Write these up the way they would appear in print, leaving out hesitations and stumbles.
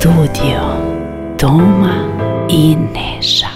studio Toma i Neša.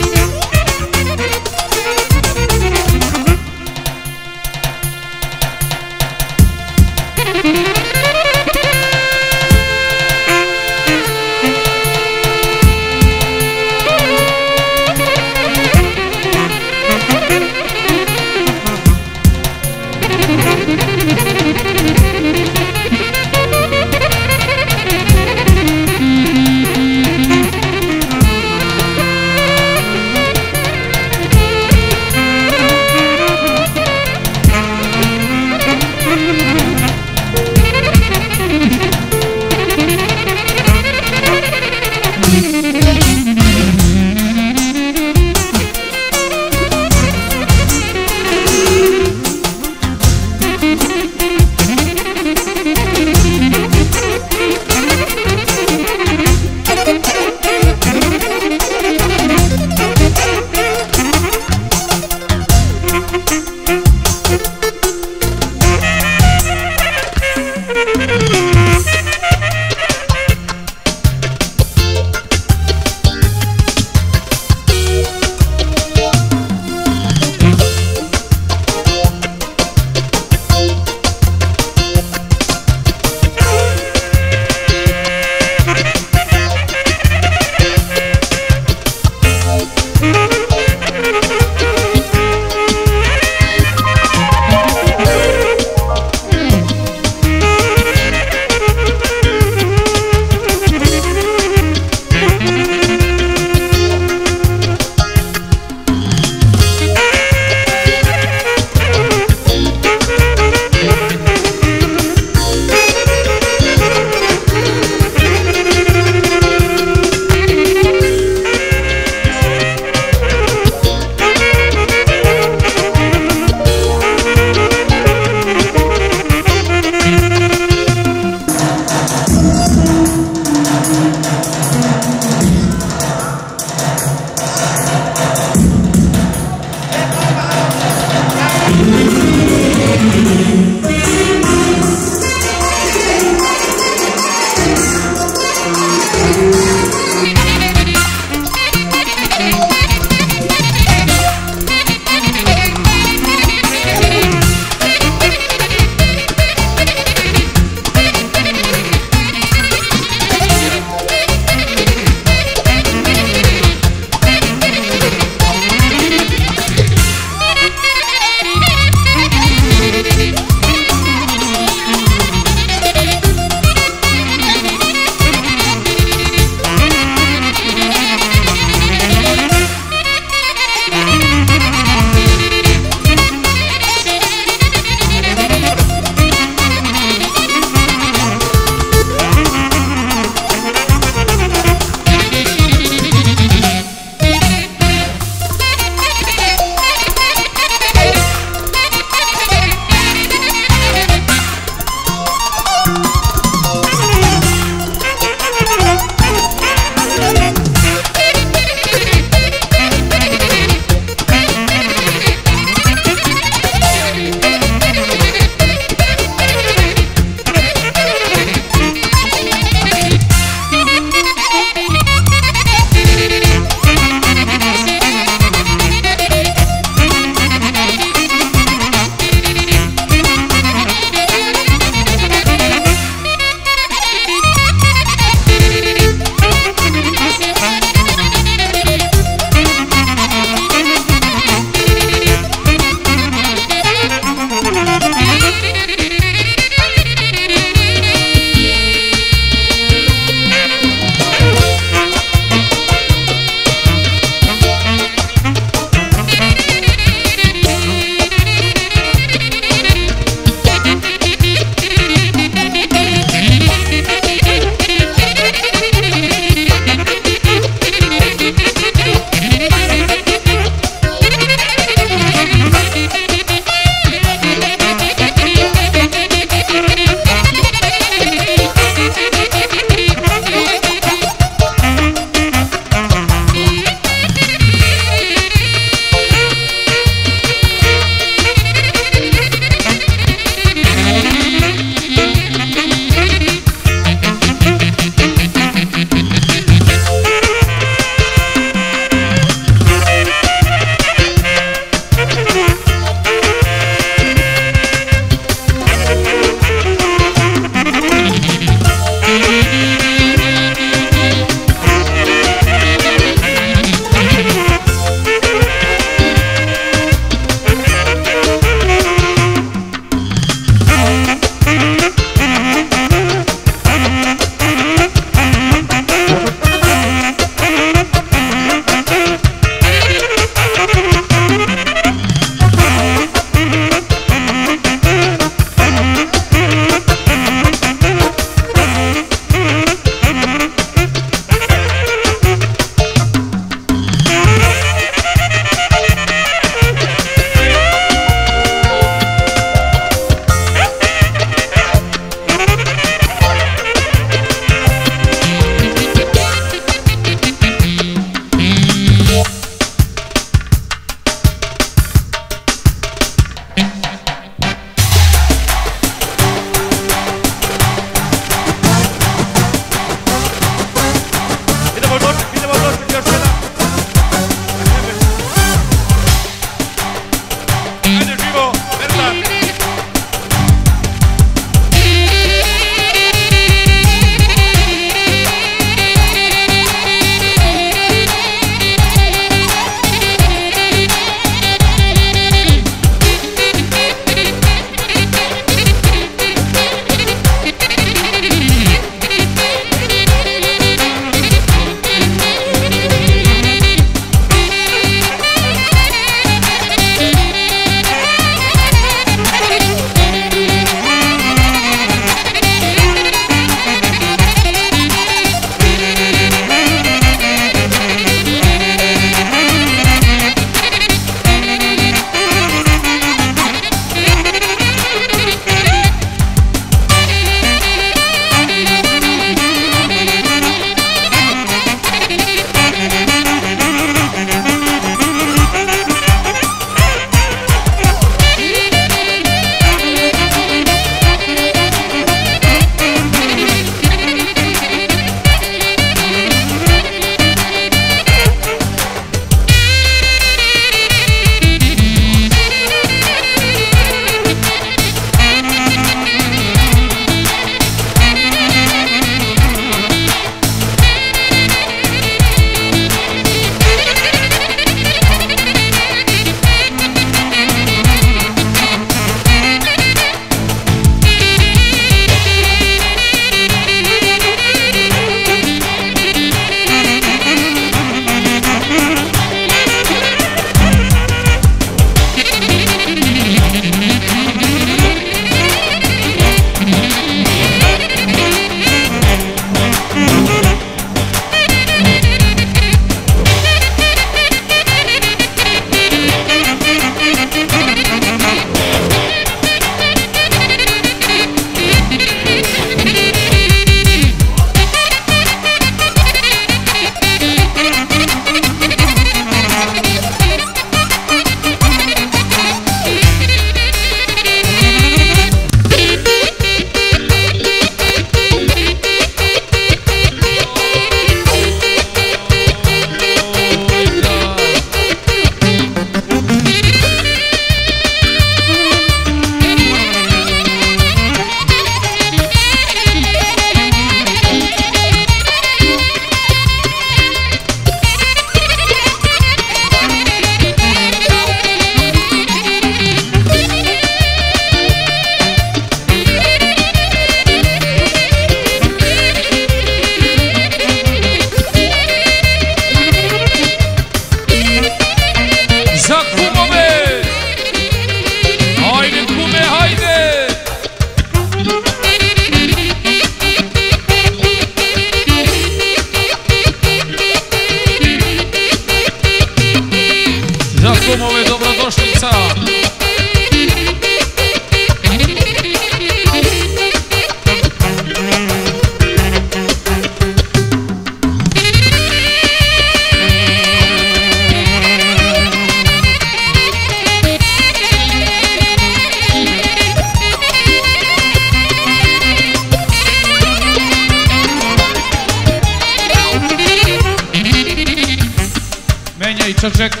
Čaček.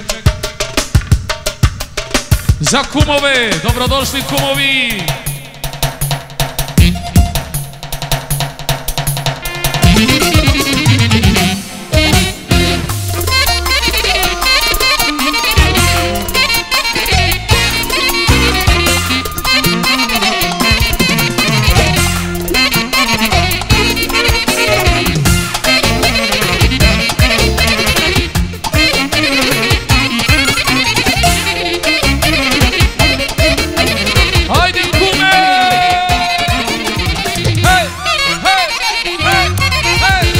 Za kumove, dobrodošli kumovi. Hey!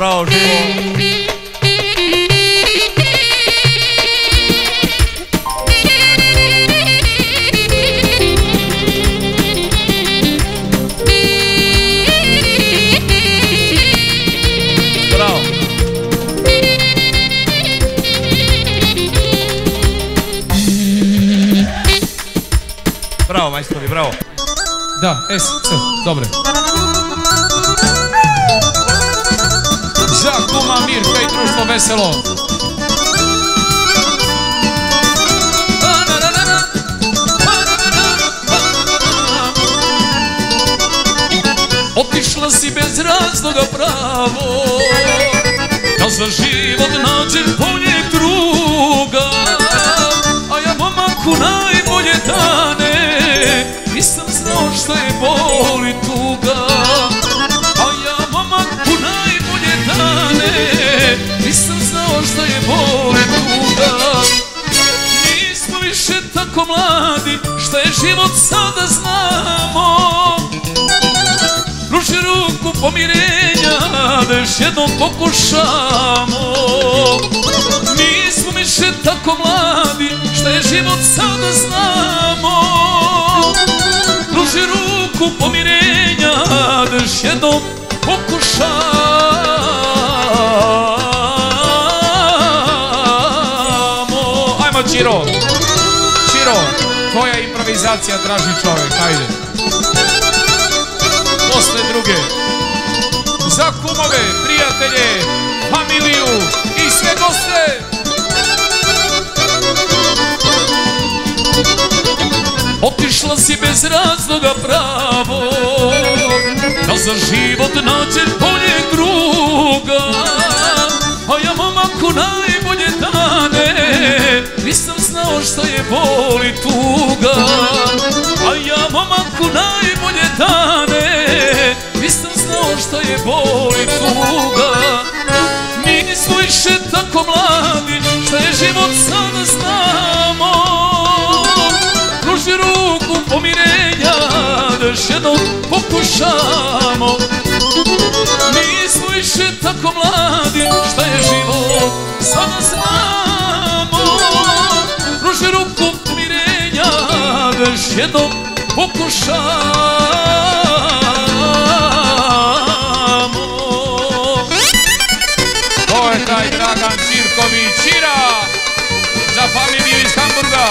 bravo, živo. Bravo. Bravo, majstori, bravo. Da, sve, dobre. Za kuma Mirka i društvo veselo. Otišla si bez razloga pravo, da za život nađem boljeg druga. A ja momaku najbolje dane nisam znao šta je bol i tuga. A ja momaku najbolje dane nisam znao šta je bol i tuga. Nismo više tako mladi, šta je život sada znamo. Pruži ruku pomirenja da još jednom pokušamo. Nismo više tako mladi, šta je život sada znamo. Pruži ruku pomirenja da još jednom pokušamo. Ajmo Čiro, Čiro, tvoja improvizacija traži čovjek, ajde. Posle druge. Za kumove, prijatelje, familiju i sve goste. Otišla si bez razloga pravo, da za život nađem boljeg druga. A ja momaku najbolje dane nisam znao šta je bol i tuga. A ja momaku najbolje dane nisam znao šta je bol i tuga. Nismo više tako mladi, šta je život sada znamo. Pruži ruku pomirenja da još jednom pokušamo. Nismo više tako mladi, šta je život sada znamo. Pruži ruku pomirenja da još jednom pokušamo. To je taj Dragan Čirković, Čira, za familiju iz Hamburga.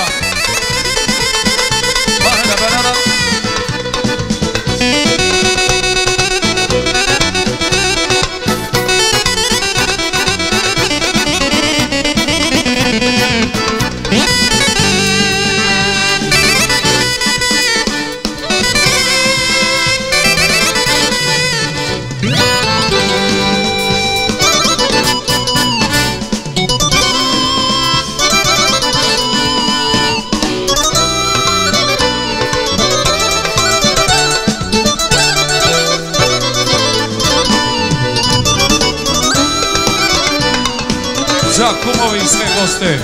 Za kumovi i sve goste.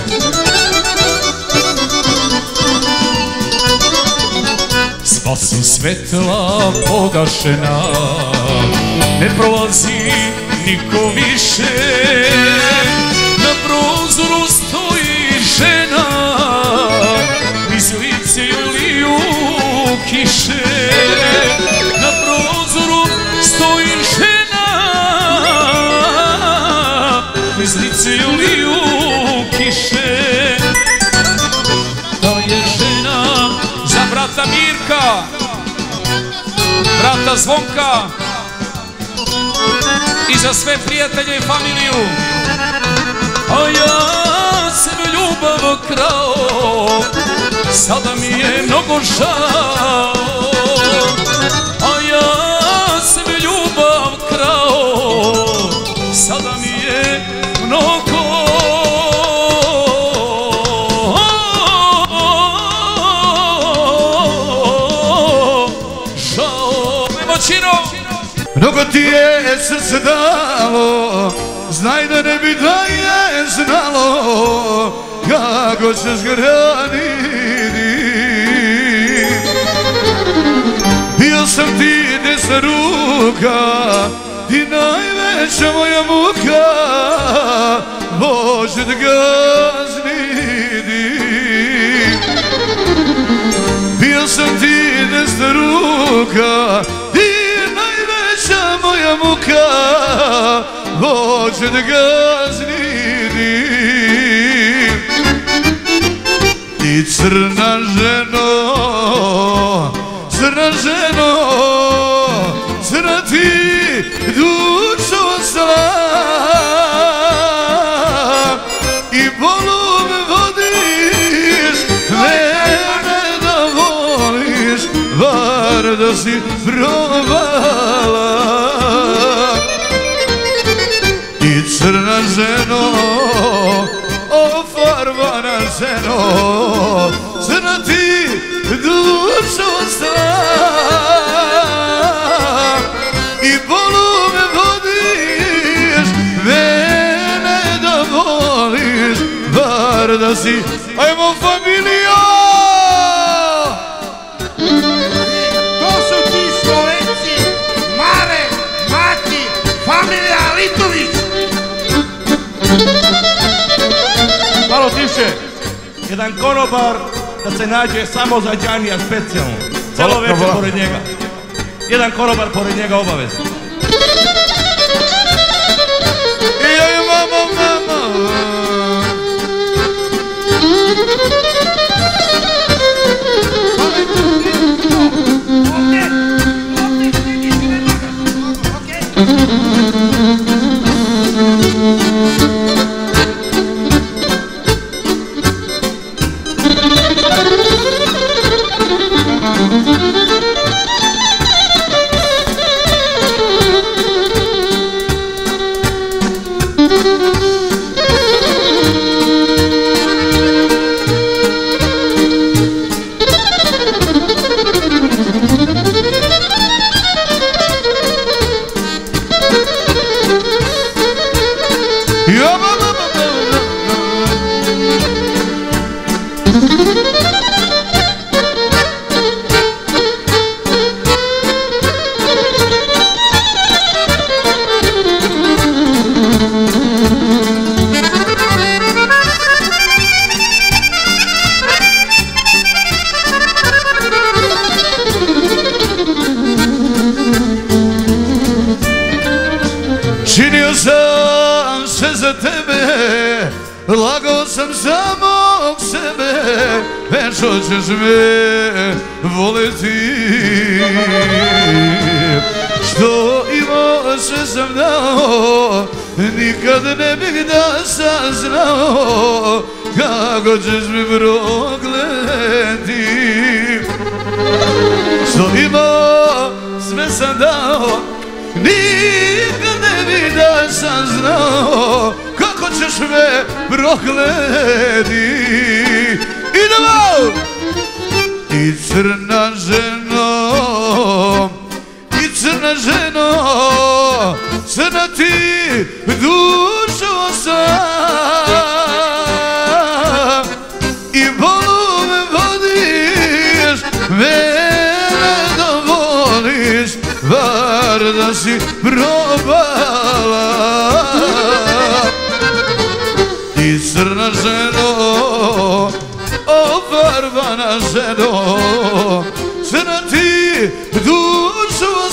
Sva su svetla pogašena, ne prolazi niko više. Na prozoru stoji žena, iz lice liju kiše. Na prozoru stoji žena, iz lice liju kiše. To je žena za brata Mirka, brata Zvonka i za sve prijatelje i familiju. A ja sam ljubav krao, sada mi je mnogo žao. A ja sam ljubav krao, sada mi je mnogo žao. Evo Čiro! Mnogo ti je srce dalo, znaj da ne bi da je znalo kako ćeš hraniti. Bio sam ti desna ruka, i najveća moja muka, Bože da gazni. Bio sam ti desna ruka i najveća moja muka, Bože da gazni. I crna ženo, crna ženo, crna ti dušo slam i bolu me vodiš, mene da voliš, bar da si probala. I crna ženo, ofarbana ženo, crna ti dušo slam i bolu me vodiš, mene da voliš, bar da si, ajmo familijo! To su ti Slovenci, Mare, Mati, familija Litović. Malo tiše, jedan konobar da se nađe samo za Đanija specijalno, celo večer pored njega. Jedan konobar pored njega obavezno. Joj mama, mama. Činio sam sve za tebe, lagao sam samog sebe, već hoćeš me voleti. Što imao sve sam dao, nikad ne bih da sam znao kako ćeš me prokleti. Što imao sve sam dao, nikad ne bih da sam znao kako ćeš me prokleti. Idemo! I crna ženo, i crna ženo, crna ti dušo sam i bolu me vodiš, mene da voliš, bar da si probala. I crna ženo, ofarbana ženo, crna ti dušo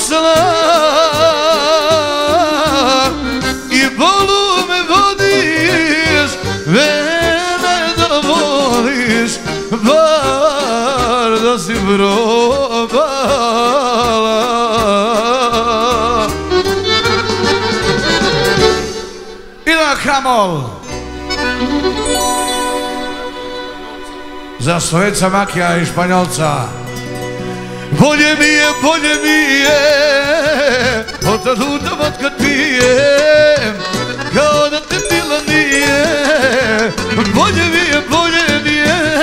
slam i bolu me vodiš, mene da voliš, bar da si probala. Ida Kramol za Slovenca Makija i Španjolca. Bolje mi je od tad udam od kad pijem, kao da te bilo nije. Bolje mi je, bolje mi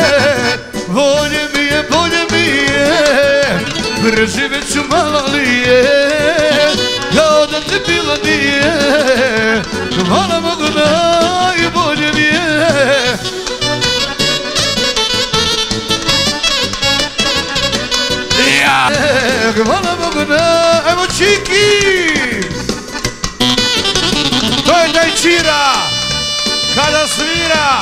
je, preživjet ću malo lije, kao da te bilo nije. Hvala Bogu, najbolje mi je. Hvala Bogu, evo Čiki! je taj Čira kada svira.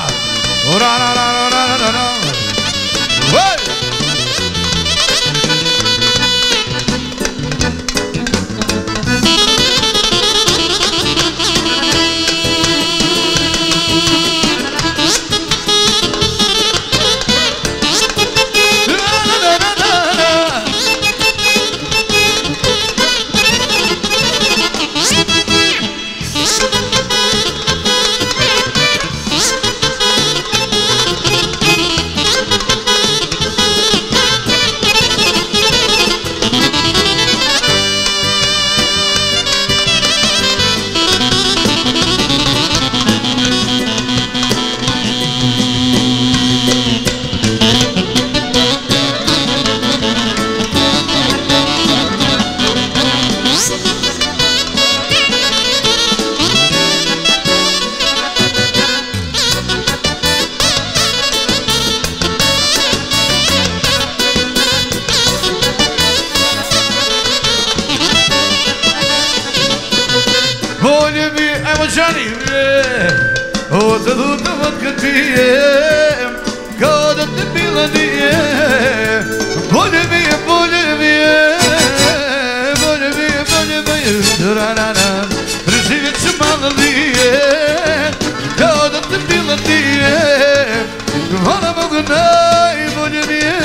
Bolje mi je, ajmo Đani, od od kad pijem, kao da te bila nije. Bolje mi je, bolje mi je, bolje mi je, bolje mi je, preživjet ću malo nije, kao da te bila nije. Hvala Bogu, najbolje mi je.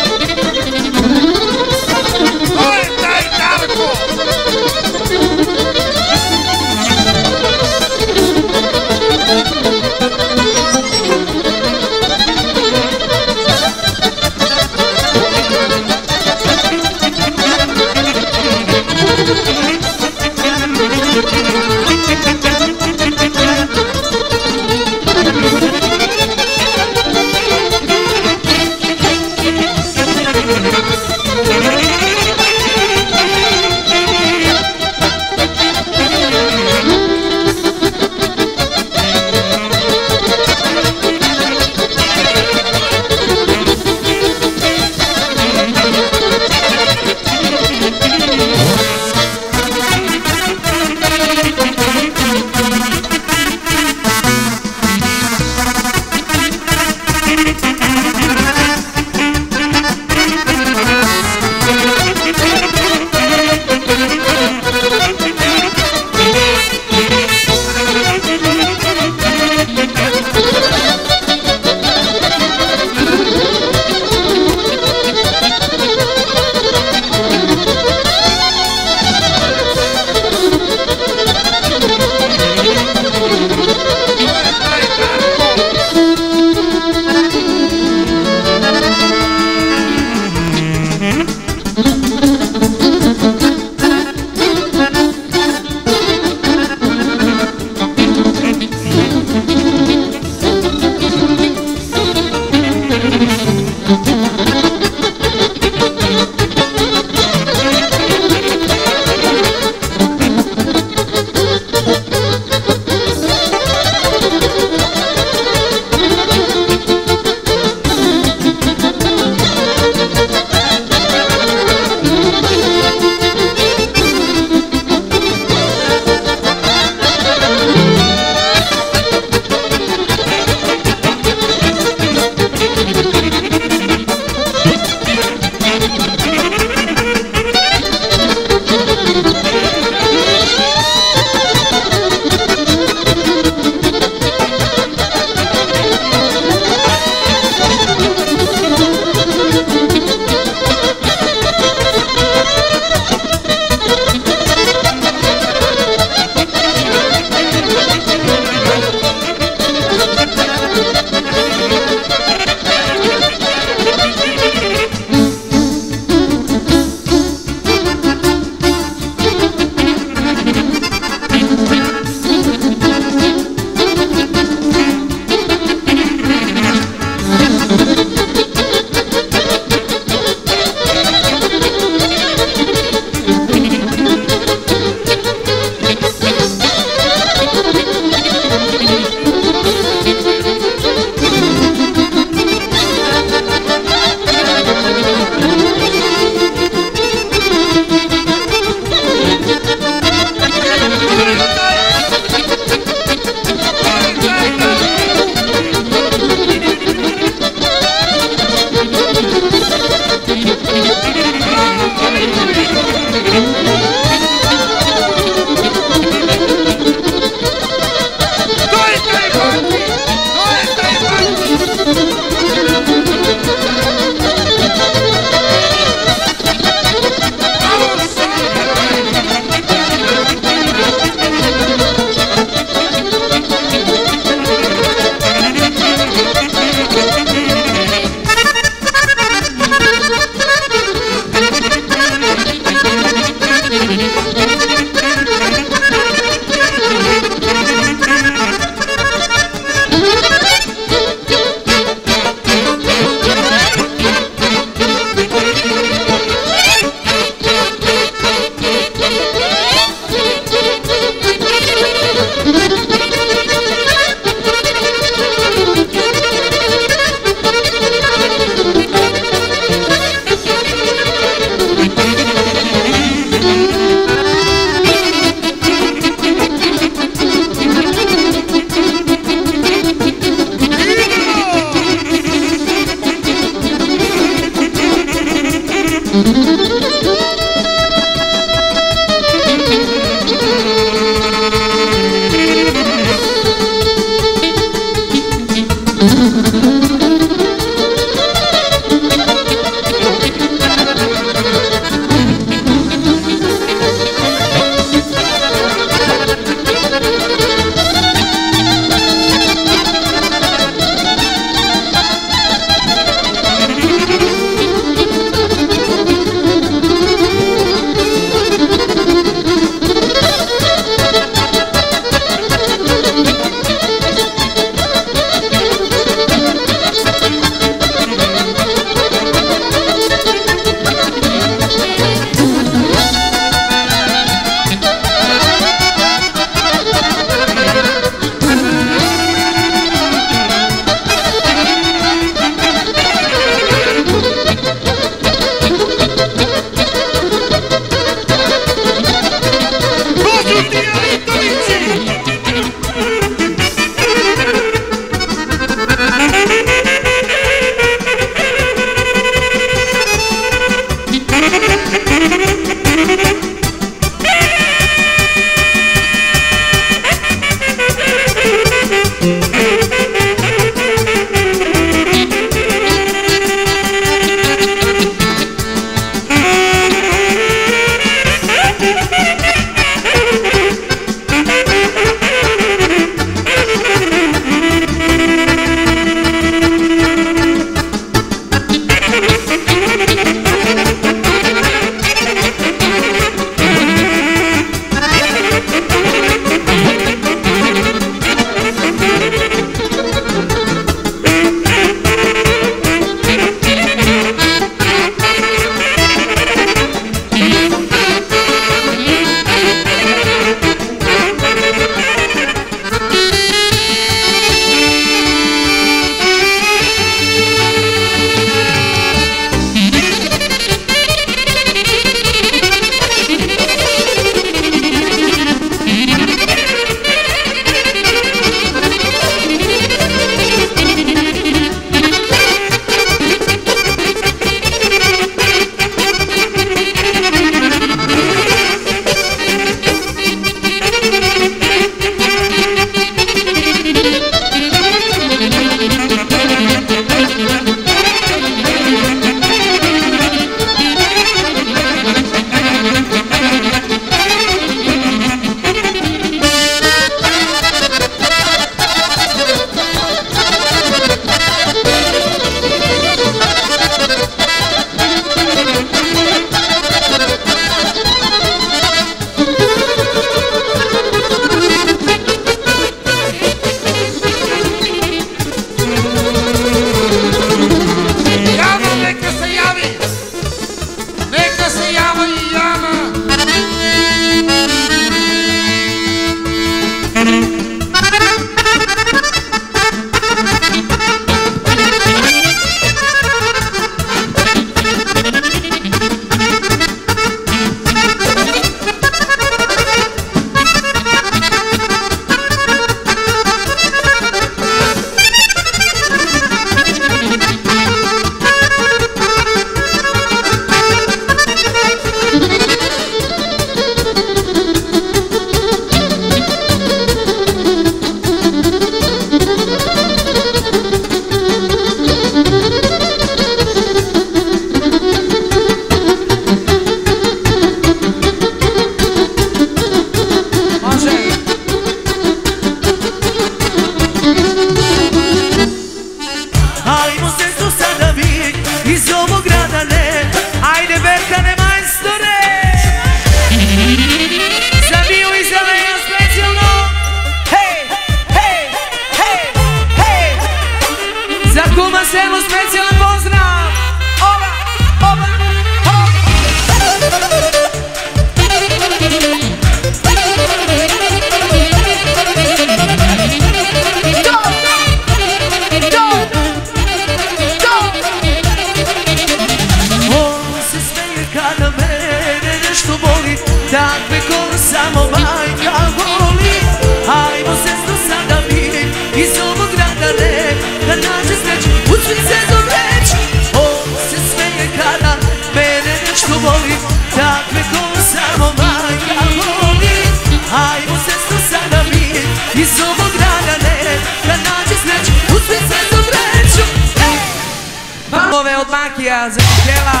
Andrija za Kela.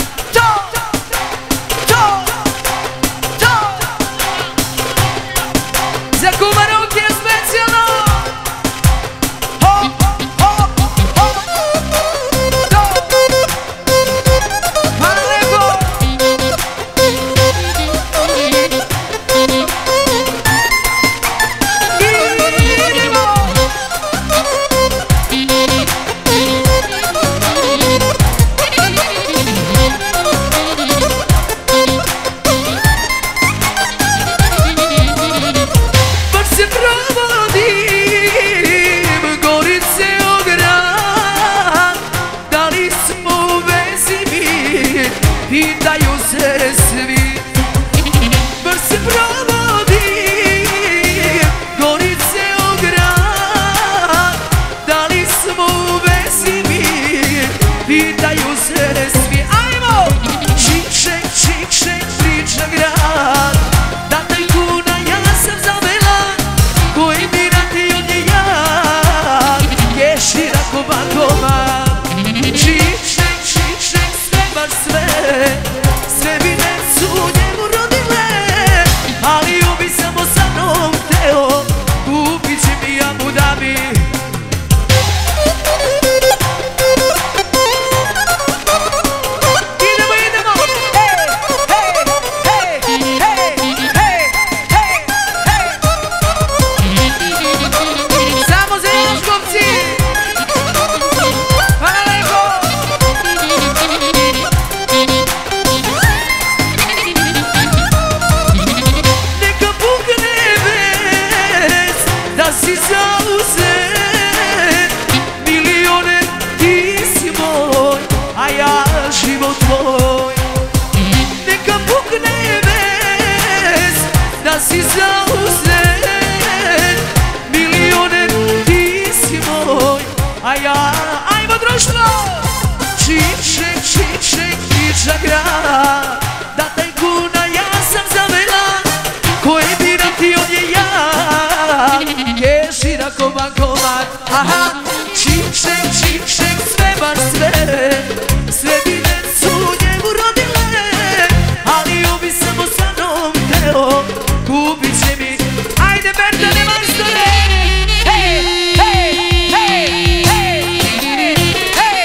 Za kuma Rokija specijalno. Hvala lepo. Pitaju se svi, baš se provodim, Gorice o grad, da li smo u vezi mi, pitaju se svi, ajmo! Čik šek, priča grad, da tajkuna ja sam zavela, koji mi ratio nje ja, kešira ko bankomat. Čik šek, sve baš sve, sve bi decu njemu rodile, ali on bi samo sa mnom hteo, kupit će mi Abu Dhabi. Idemo, samo za Jaškovci. Hvala lepo. Neka pukne vez da si zauzet, milione ti si moj, a ja život tvoj. Neka pukne vez da si zauzet, milione ti si moj, a ja, ajmo društvo! Čik šek, priča grad, da tajkuna ja sam zavela, koji bi ratio nje ja, kešira ko bankomat. Aha, čik šek, sve baš sve, sve bi decu njemu rodile, ali on bi samo sa mnom hteo, kupit će mi, ajde Bertane majstore! Hej, hej, hej, hej, hej!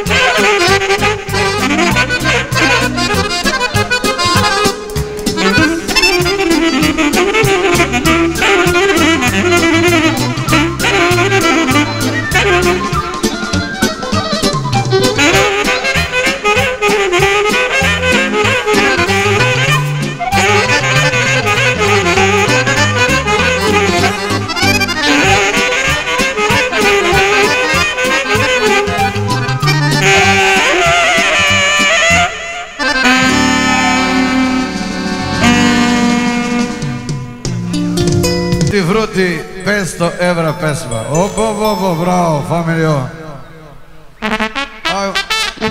Fruti 500 evra pesma. Obo, bravo, familijo. Ajmo.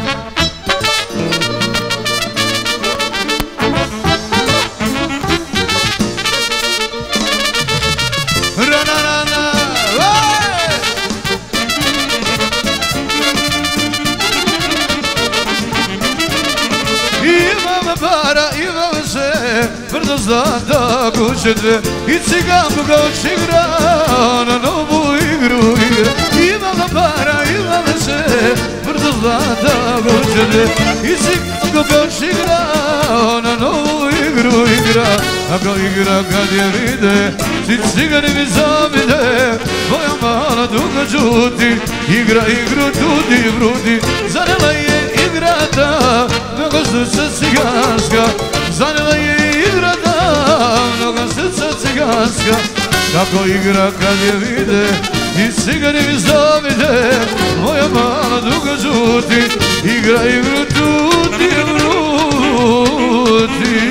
Imam para, imam se, brzo zlata kućete i ciganku ga igra, na novu igru igra. Imam para, imam se, brzo zlata kućete i ciganku ga igra, na novu igru igra. Ako igra kad je vide, svi cigani mi zavide, tvoja mala duga čuti, igra igru tudi vrudi, zanela je igrata, mnogo srca ciganska, zanela je igrata, mnogo srca ciganska. Kako igra kad je vide, i cigani mi zavide, moja mala duga žuti, igra igru tudi vrudi.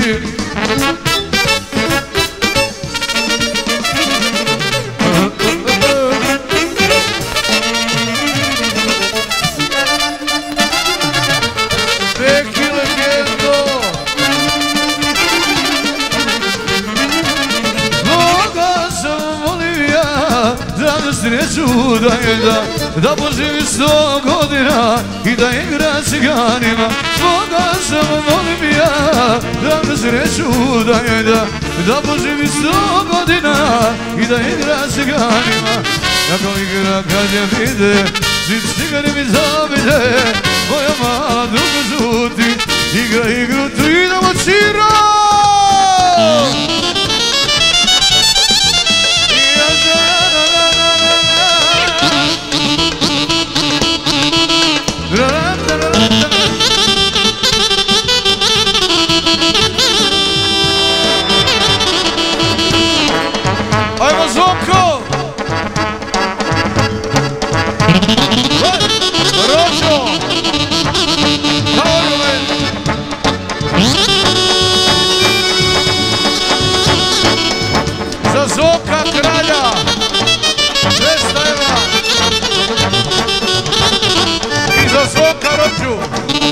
Sreću da je da poživi 100 godina i da igra ciganima. Boga samo volim ja, da mi sreću da je da poživi 100 godina i da igra ciganima. Kako igra kad je vide, svi cigani mi zavide, moja mala duga žuti, igra igru tu idemo čiro! Ajmo Zvonko! Ročo! Kaorove! Za Zvonka kralja! 200 evra! I za Zvonka Roču!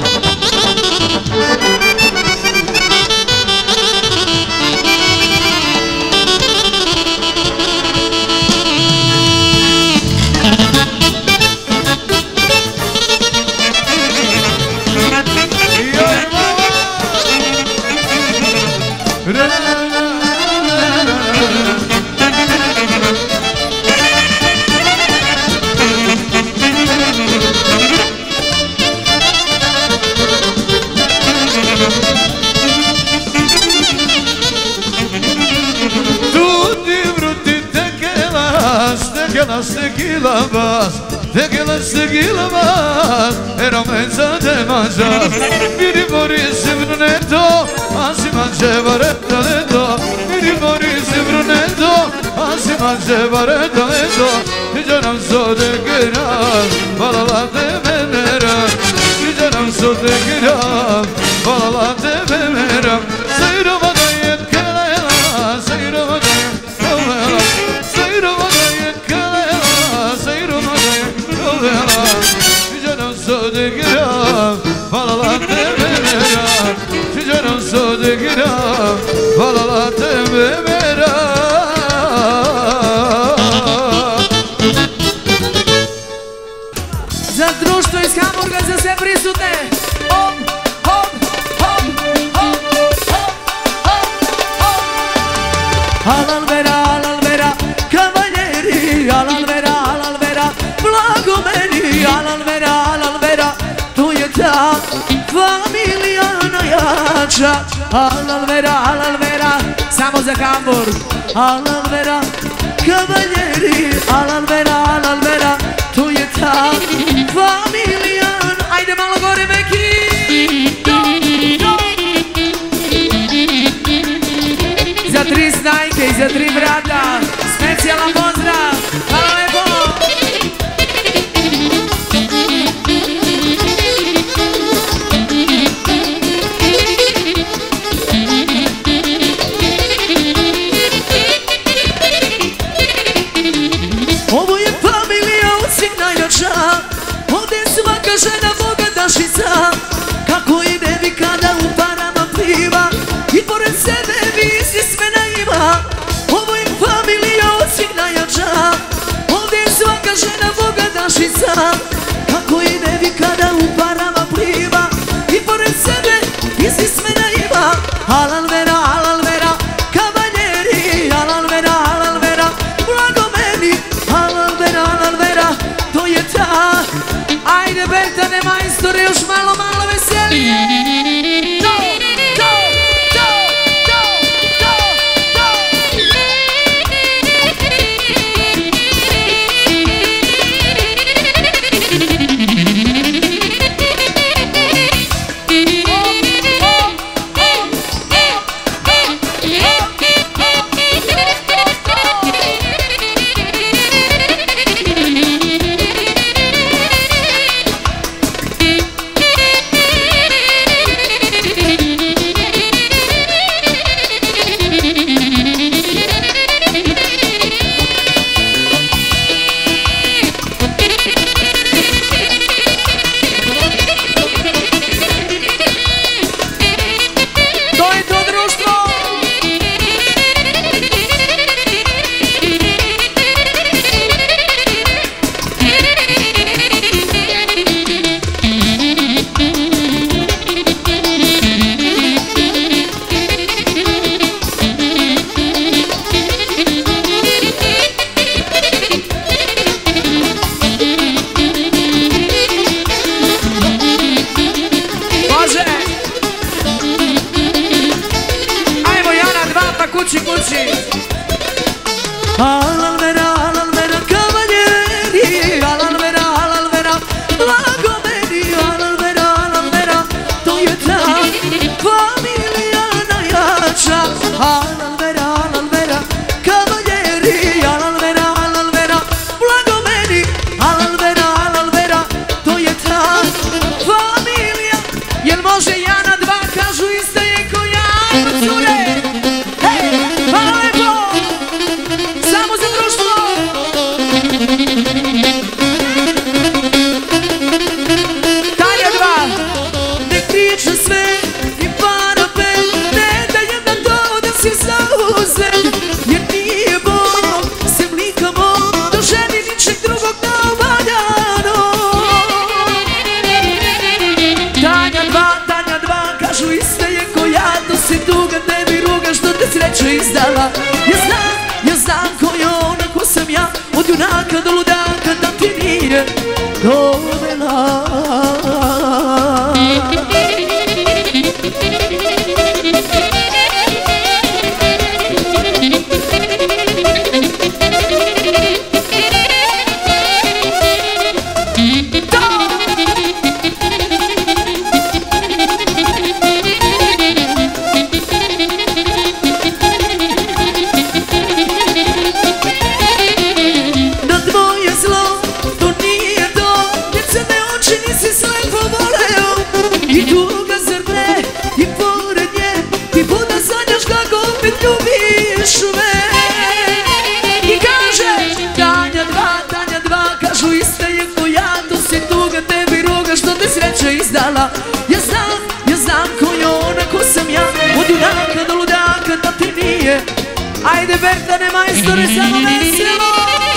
Tequila vas, era mezza de mangiar. Mi riforisse brunetto, anzi mangiava retto. Mi riforisse brunetto, anzi mangiava retto. E già non so te che era, ma la te venera. E già non so te che era, ma la te venera. Sei Roma dai che la, sei Roma dai come la, sei Roma dai che la, sei Roma dai come la. E già non so te che era, ma la te venera. E già non so te che era, ma la te venera. Za društvo iz Hamburga, za sve prisutne. Hop, hop, hop, hop, hop, hop, hop. Alalvera, kavaljeri, alalvera, blago meni, alalvera, najjača. Alalvera, samo za Hamburg. Alalvera, kavaljeri. Alalvera, to je ta familijan. Ajde malo gore Meki. Za 3 snajke i za 3 brata specijalan pozdrav. Hvala lepo. Ovo je familija od svih najjača. Ovdje svaka žena bogatašica. Kako ide vi kada u parama pliva i pored sebe biznismena ima. Ovo je familija od svih najjača. Ovdje je svaka žena bogatašica. Kako ide vi kada u parama pliva i pored sebe biznismena ima. Alalvera, kavaljeri. Alalvera, blagomeni. Alalvera, to je ta. Ajde Bertane majstore, još malo veselije. Alalvera, kavaljeri. Alalvera, blagomeni. Alalvera, to je ta familija najjača. Alalvera, kavaljeri. Alalvera, blagomeni. Alalvera, to je ta familija. Jel može ja na 2, kažu iste je ko ja. Cure, hej, hvala lepo. Samo za društvo. Tanja 2. Nek tiče sve i parape. Ne dajem na to da si zauzem. Jer nije Bog sem lika mog. Do ženi ničeg drugog da valjano. Tanja 2, kažu iste je ko ja. To si tuga, ne mi ruga što te sreća izdala. Ja znam ko je ona, ko sam ja. Od junaka do ludaka da ti nije dovela. Izdala. Ja znam ko je ona, ko sam ja. Od junaka do ludaka da ti nije. Ajde Bertane majstore, samo veselo.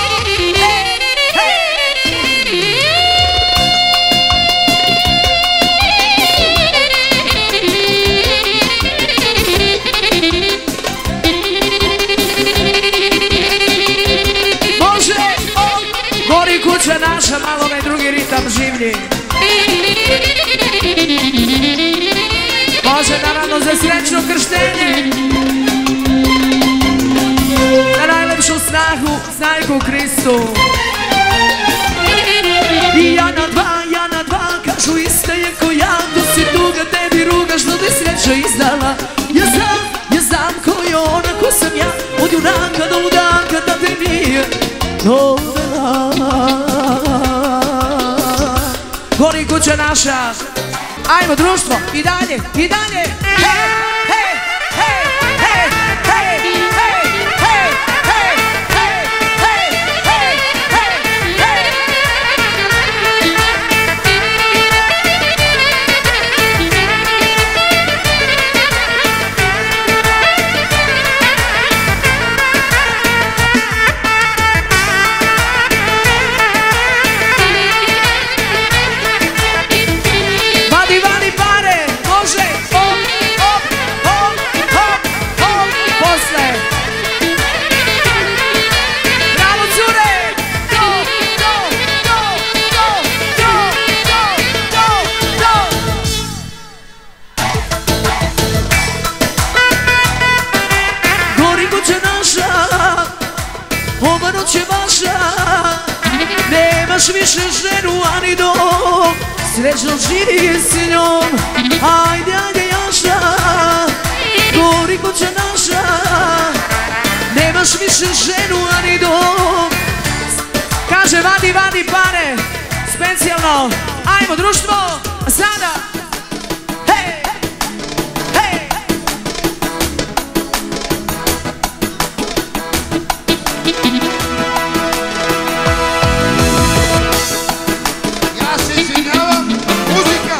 Može, gori kuća naša, malo me drugi ritam življi. Može naravno specijalno za srećno krštenje. Za najlepšu snagu, snajku Kristu. I ja na dva, kažu iste je ko ja, dok si tuga tebi rugaš, da te sreća izdala. Ja znam ko je ona, ko sam ja, od junaka do ludaka, da te nije dovela. Gori kuća naša, ajmo društvo, i dalje, i dalje. Hej, hej, hej, hej, hej, hej, hej, hej, hej, hej, hej, hej, hej. Vadi pare, može, hop, hop, hop, hop, hop, posle. Bravo cure, do, do, do, do, do, do, do, do. Gori kuća naša, ova noć je vaša, nemaš više ženu, ani dom, srećno živi s njom, ajde, ajde Jaša, gori kuća naša, nemaš više ženu, ani dom. Kaže vadi pare, specijalno, ajmo društvo, sada, hej, hej. Ja se izvinjavam, muzika!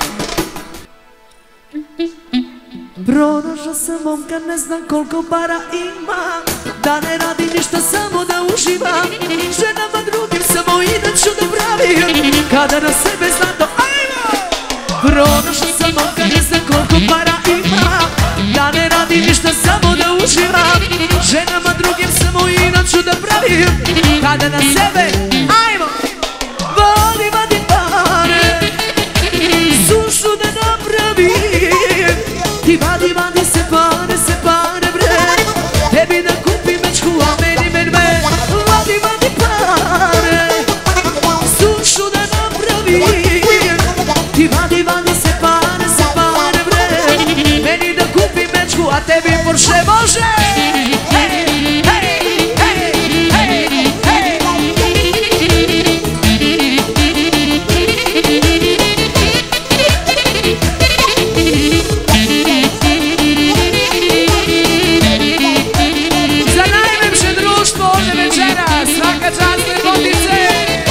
Pronašla sam momka, ne znam koliko para ima, da ne radi ništa, samo da uživam. Ženama drugim samo i da ću da pravim, kada na sebe zlato, ajmo! Pronašla sam momka, ne znam koliko para ima, da ne radi ništa, samo da uživam. Ženama drugim samo i da ću da pravim, kada na sebe, ajmo! Vadi pare, sušu da napravim. Ti vadi se pare bre, tebi da kupim mečku, a meni men me. Vadi pare, sušu da napravim. Ti vadi se pare bre, meni da kupim mečku, a tebi Porsche može. Hej, hej, hej, hej, hej. Za najlepše društvo ovdje večera, svaka čast lepotice.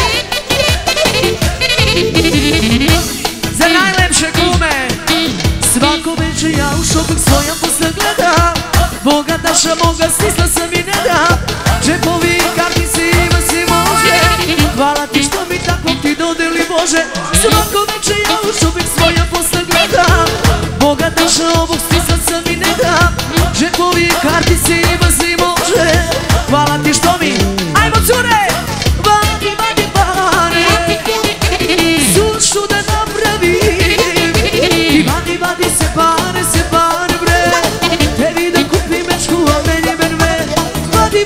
Za najlepše kume, svako večer ja u šoping svojom posle gledam. Bogataša moga stisla sam i ne dam, džepovi kartice ima si može. Hvala ti što mi tako ti dodeli Bože. Svako večer ja u šoping svojom posle gledam. Bogataša ovog stisla sam i ne dam, džepovi kartice ima si može. Hvala ti što mi, ajmo cure, vadi pare, sušu da napravim. I vadi se pare bre, tebi da kupim mečku, a meni men me. Vadi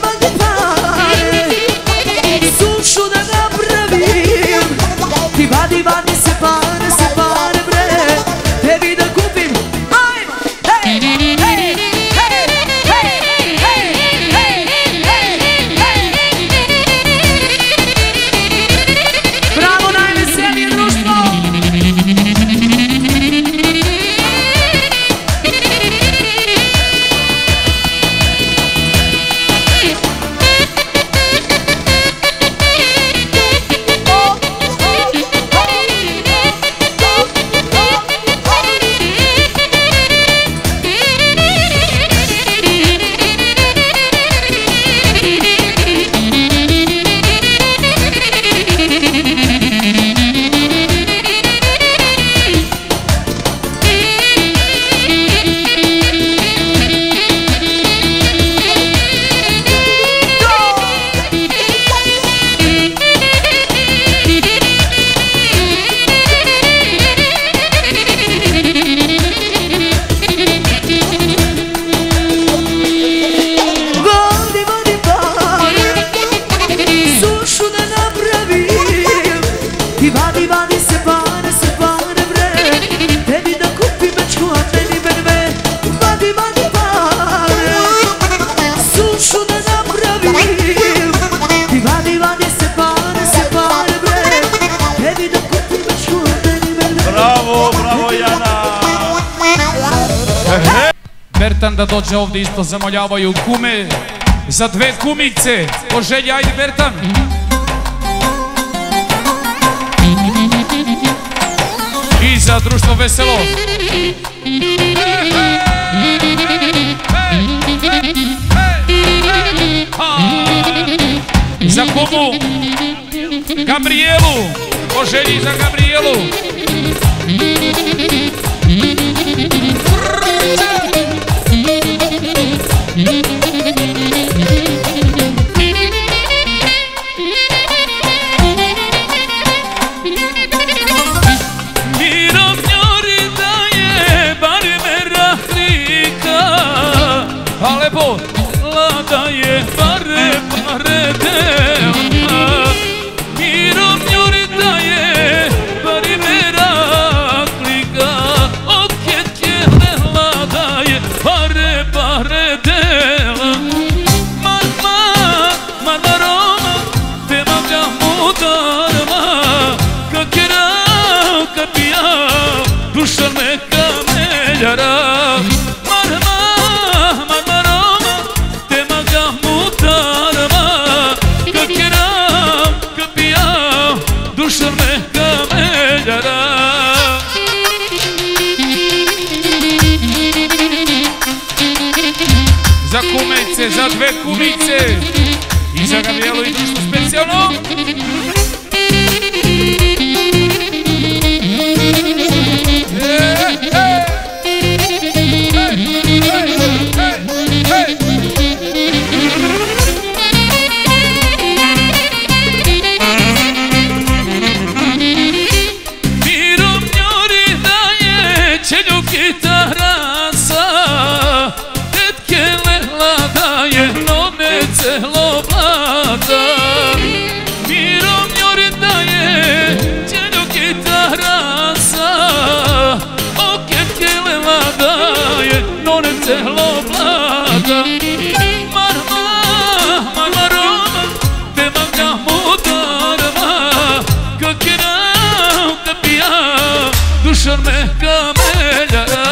pare, sušu da napravim. Ti vadi se Bertan da dođe ovdje, isto zamoljavaju kume. Za dve kumice, po želji, ajde Bertan. I za društvo veselo. Za kumu Gabrielu, po želji za Gabrielu. Lada je pare delna, mirom njuri da je pari mera klika, okjetjele lada je pare delna. Marmaroma, tema ga mudarma, kakera kapija, duša me kameljara. Za kumice, za dve kumice i za Gabrielu i društvo specijalno. Mirom njori da je čelju kitarasa, celo vlada. Mirom njori da je čelju kitarasa, okjetjele vlada je none celo vlada. Marmaroma, tema ga mudarma, kakera kapija, dušan me kameljara.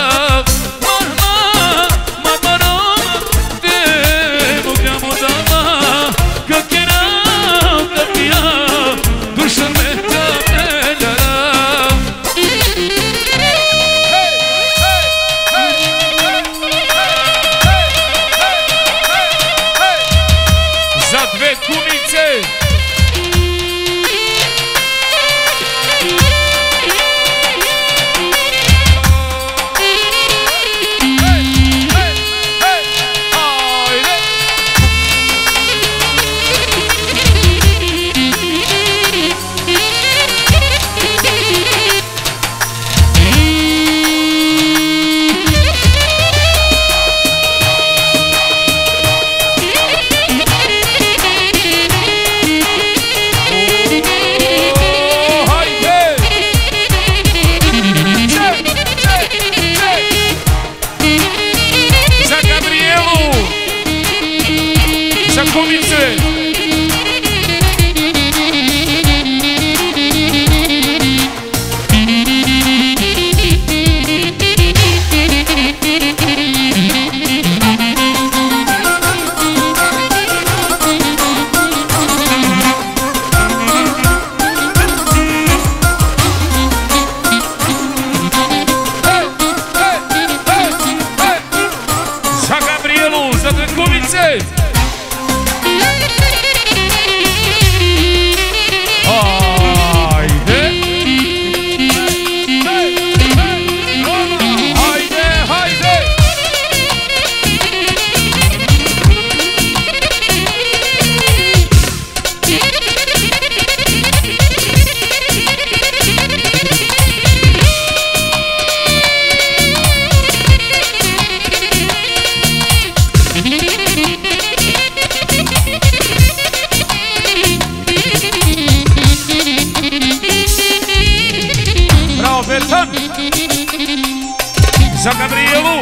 Za Gabrielu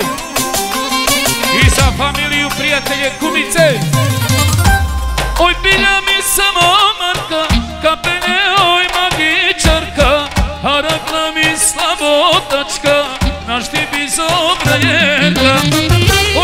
i za familiju, prijatelje, kumice. Oj, bilja mi samo marka, kapelje, oj, magičarka, a rakla mi slabotačka, naš ti bi zobrajerka.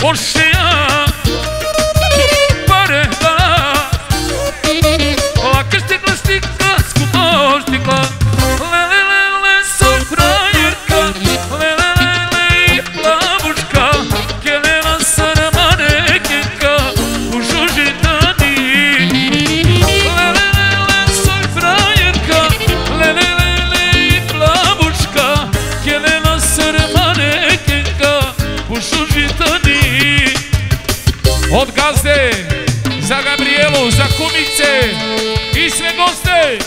pošlija pare da laka štikla štikla skupo štikla lele lele sam frajerka lele lele i plavuška kelena sarama nekenka u žuži dani lele lele sam frajerka lele lele i plavuška kelena sarama nekenka u žuži dani. Od gazde za Gabrielu, za kumice i sve goste.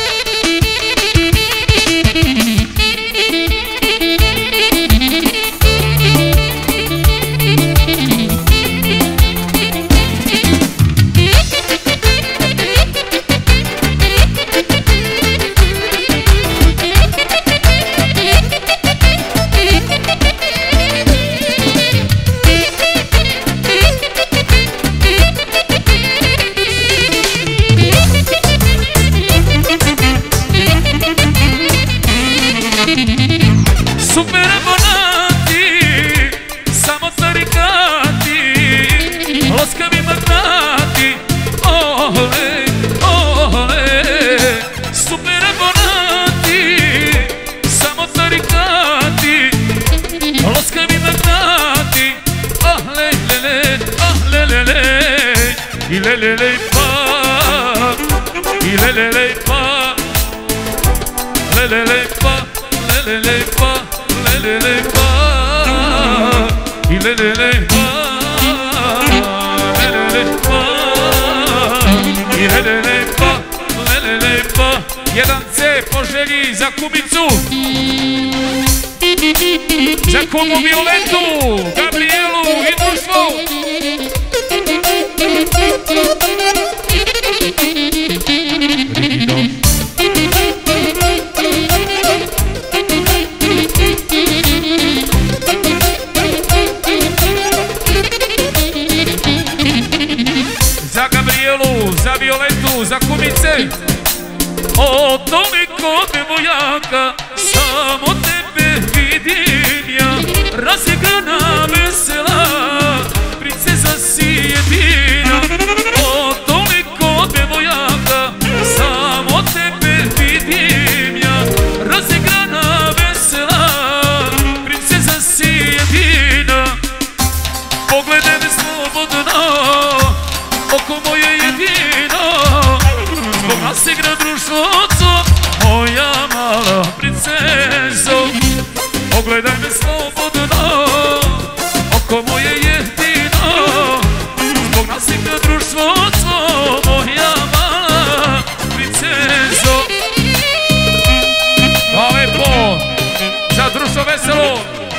Ilelele pa, ilelele pa, lelele pa, lelele pa, lelele pa, ilelele pa, lelele pa, ilelele pa, lelele pa. Jedan C po želji za kumicu, za kumu Violetu, Gabrielu i društvo. Za Gabrielu, za Violetu, za kumice. O toliko devojaka, samo tebe vidim ja, razigrana vesela, princeza si jedina. O toliko devojaka, samo tebe vidim ja, razigrana vesela, princeza si jedina. Pogledaj me slobodno, oko moje jedino, zbog nas igra društvo, moja mala princezo. Pogledaj me slobodno, oko moje jedino, zbog nas igra društvo, moja mala princezo. Hvala lepo za društvo veselo,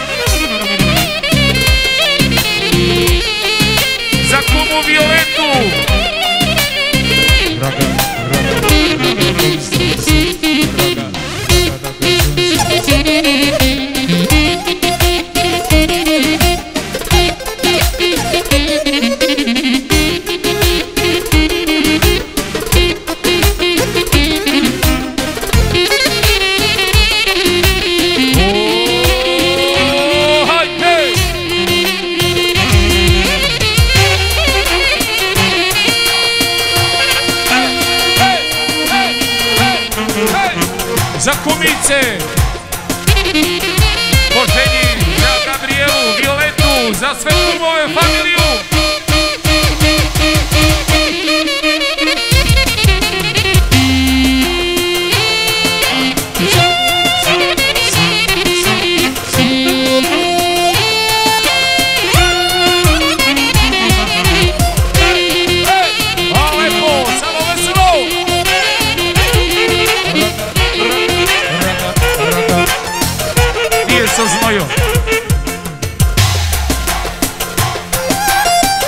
za kumu Violetu. Za kumice, po želji za Gabrielu, Violetu, za sve kumove, familiju. Hvala lepo, samo veselo. Nije se znojio.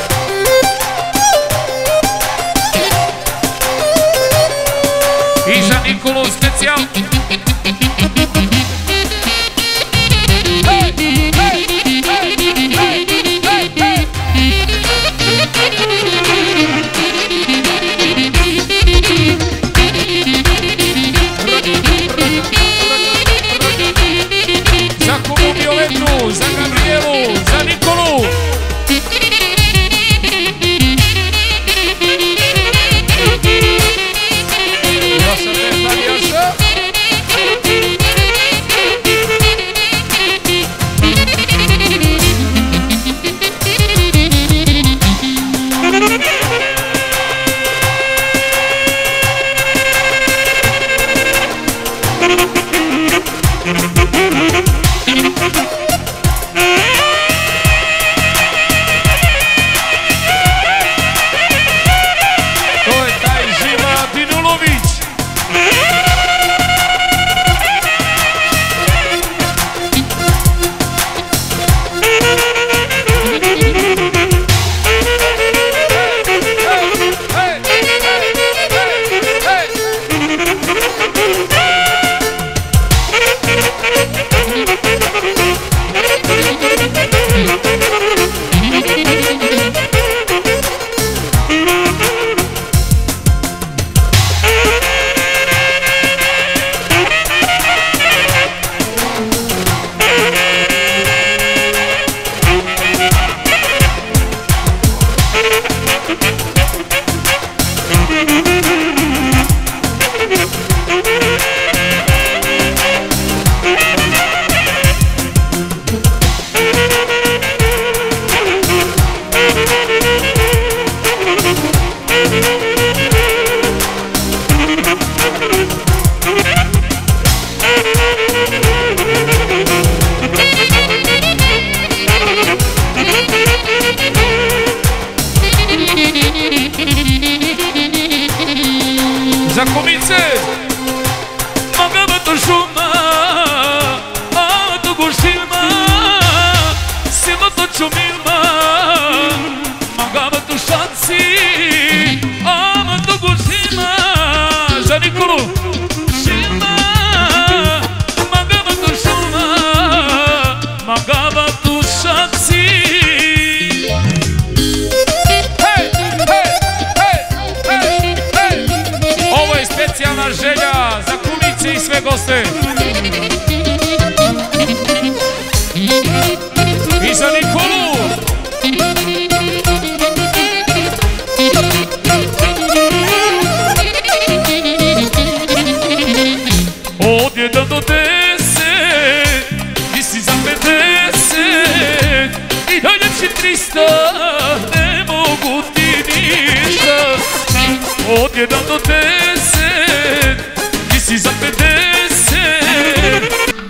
ništa, ne mogu ti ništa. Od 1 do 10, ti si za 50.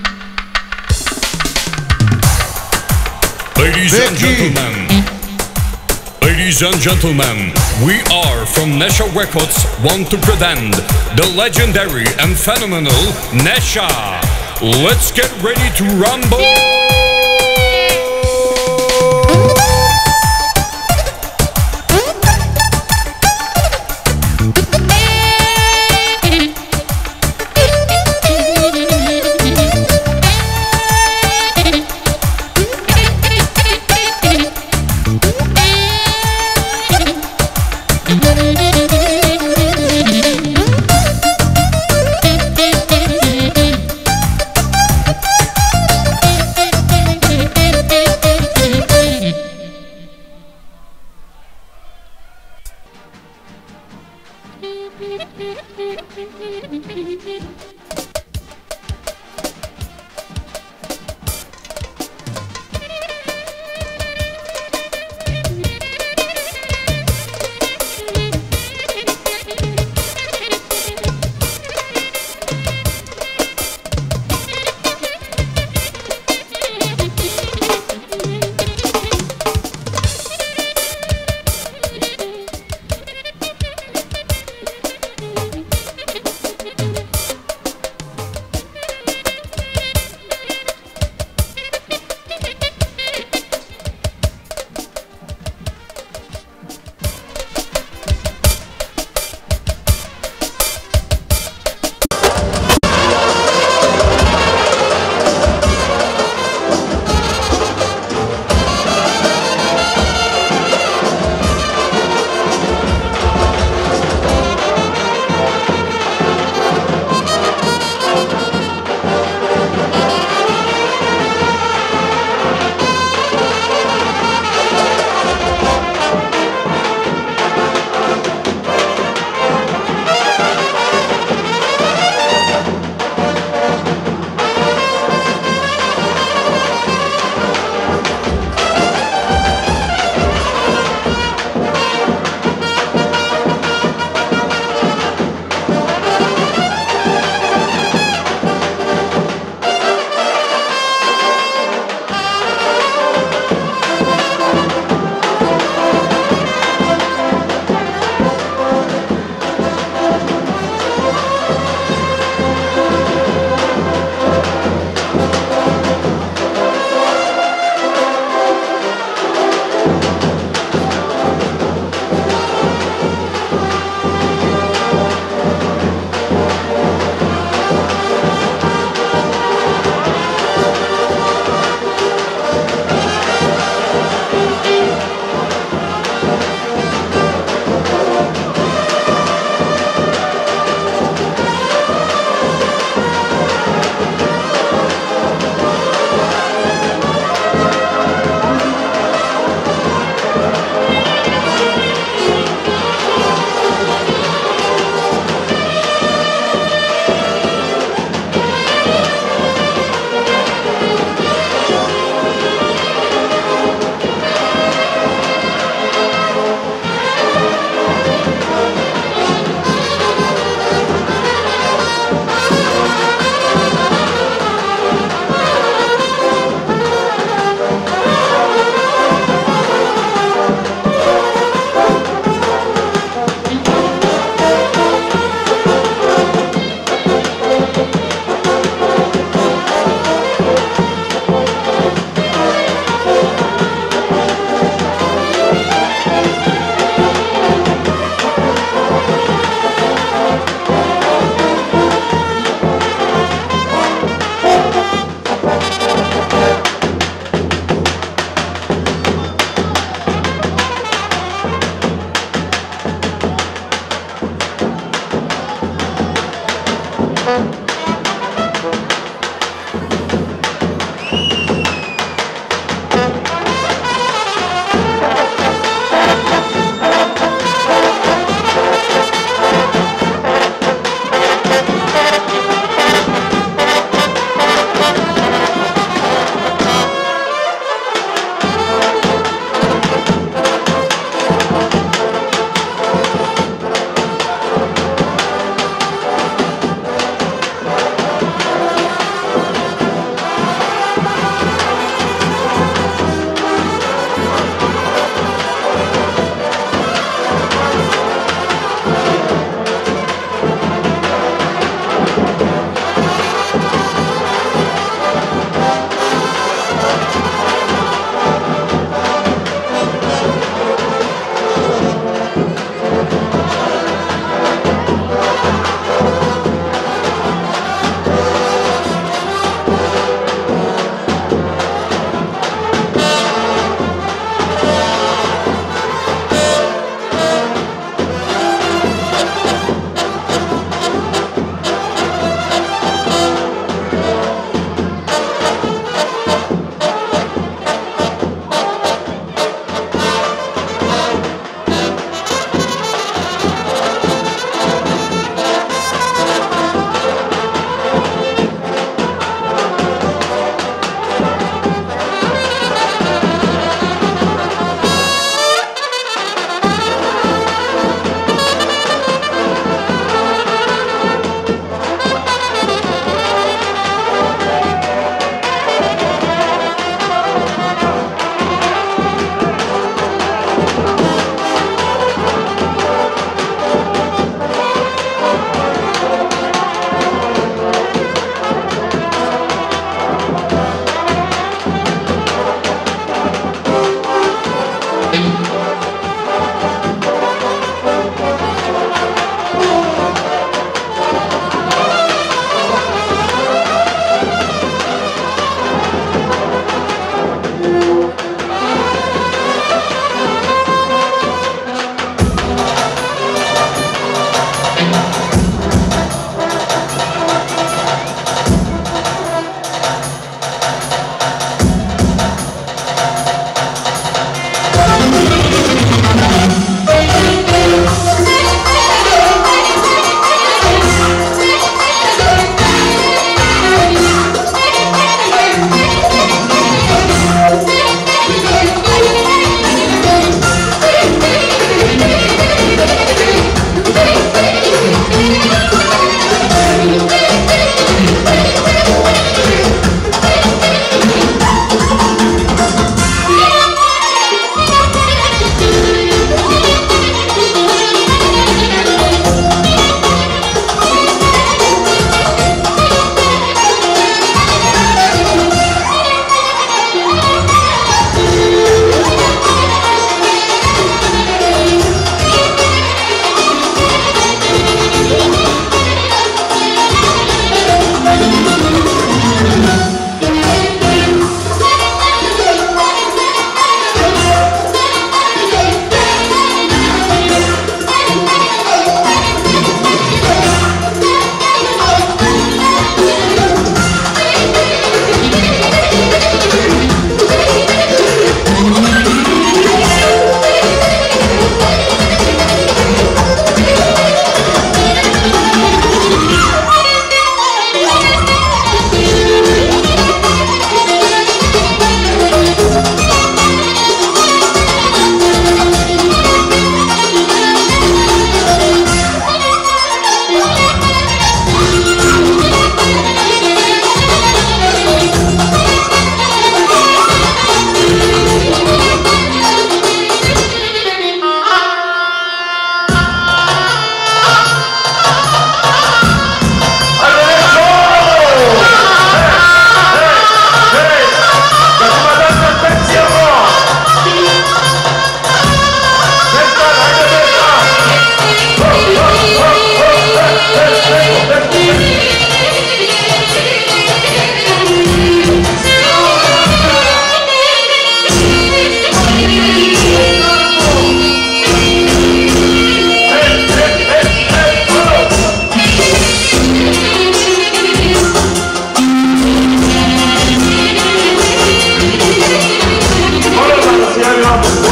Ladies and gentlemen, we are from Nesha Records, want to present the legendary and phenomenal Nesha. Let's get ready to rumble!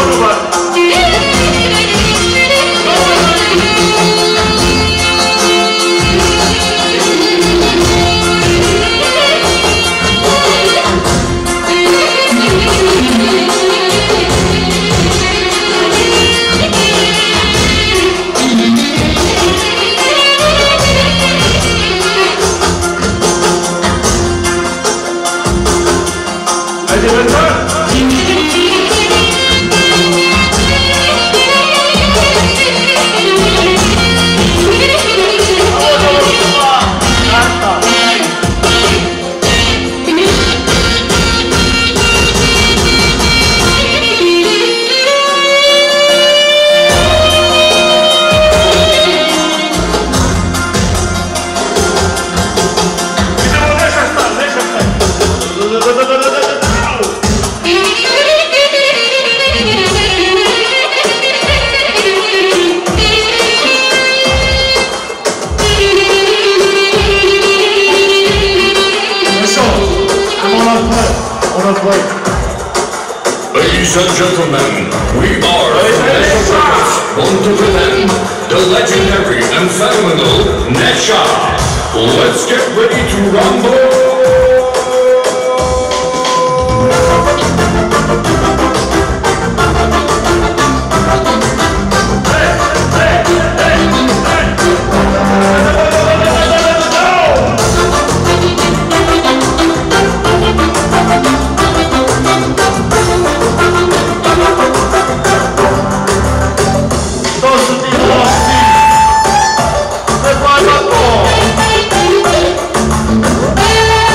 Ladies and gentlemen, we are want to present the legendary and phenomenal Nesha. Let's get ready to rumble! Hey!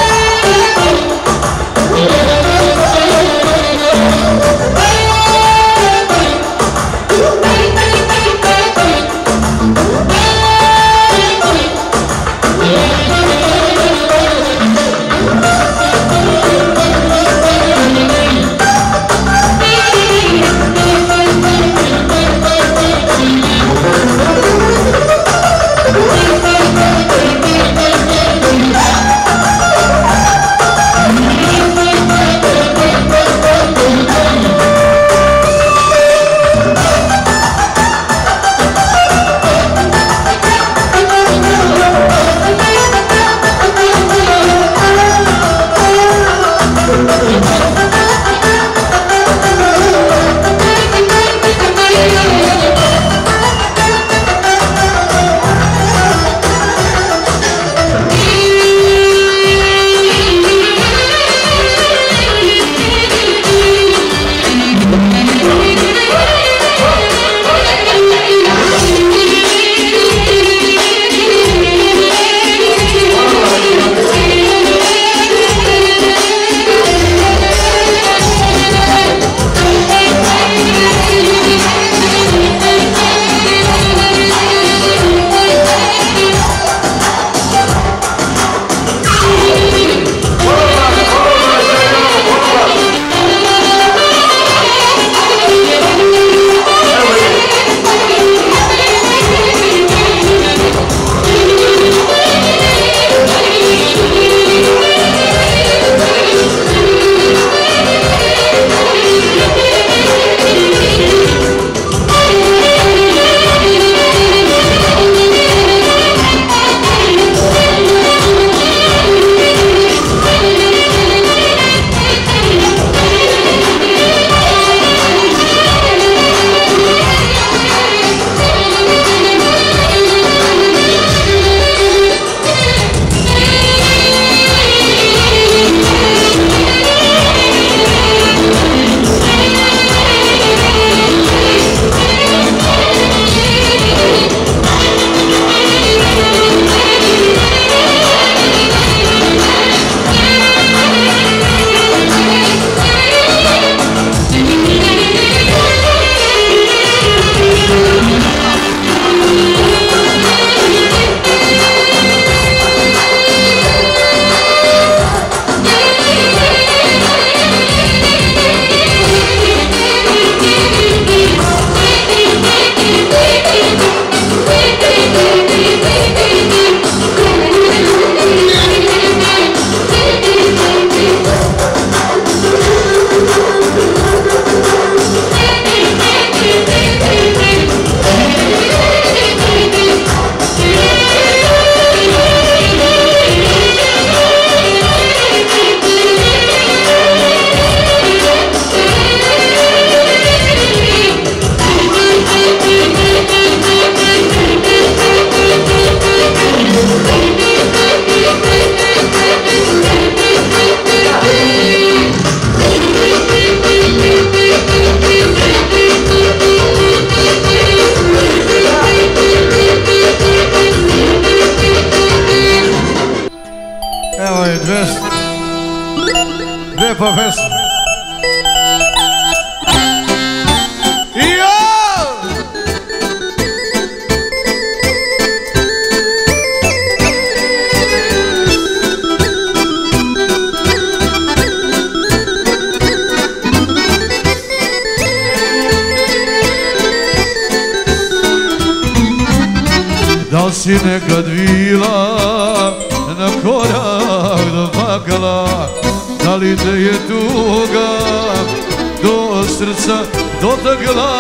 da si nekad bila na korak do pakla, da li te je tuga do srca dotakla,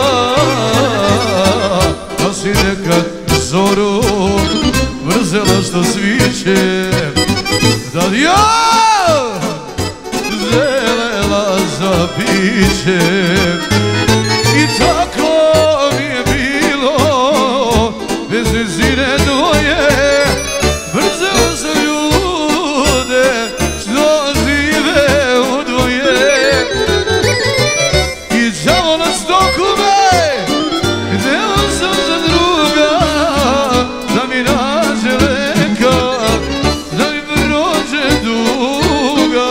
da si nekad zoru mrzela što sviće, da li ja želela za piće. I tako mi je bilo, bez vizine dvoje, mrzela sam ljude što žive u dvoje. I đavo na stokove, htjela sam za druga, da mi nađe leka, da mi prođe duga.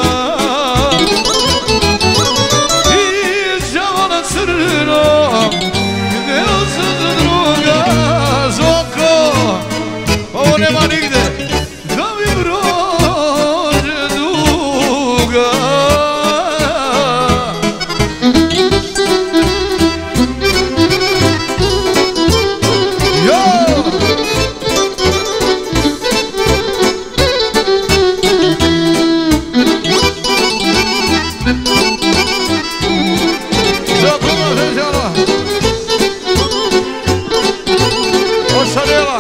I đavo na crno, htjela sam za druga, Zvoko, ovo nema nigde, da mi prođe duga. Ošanela.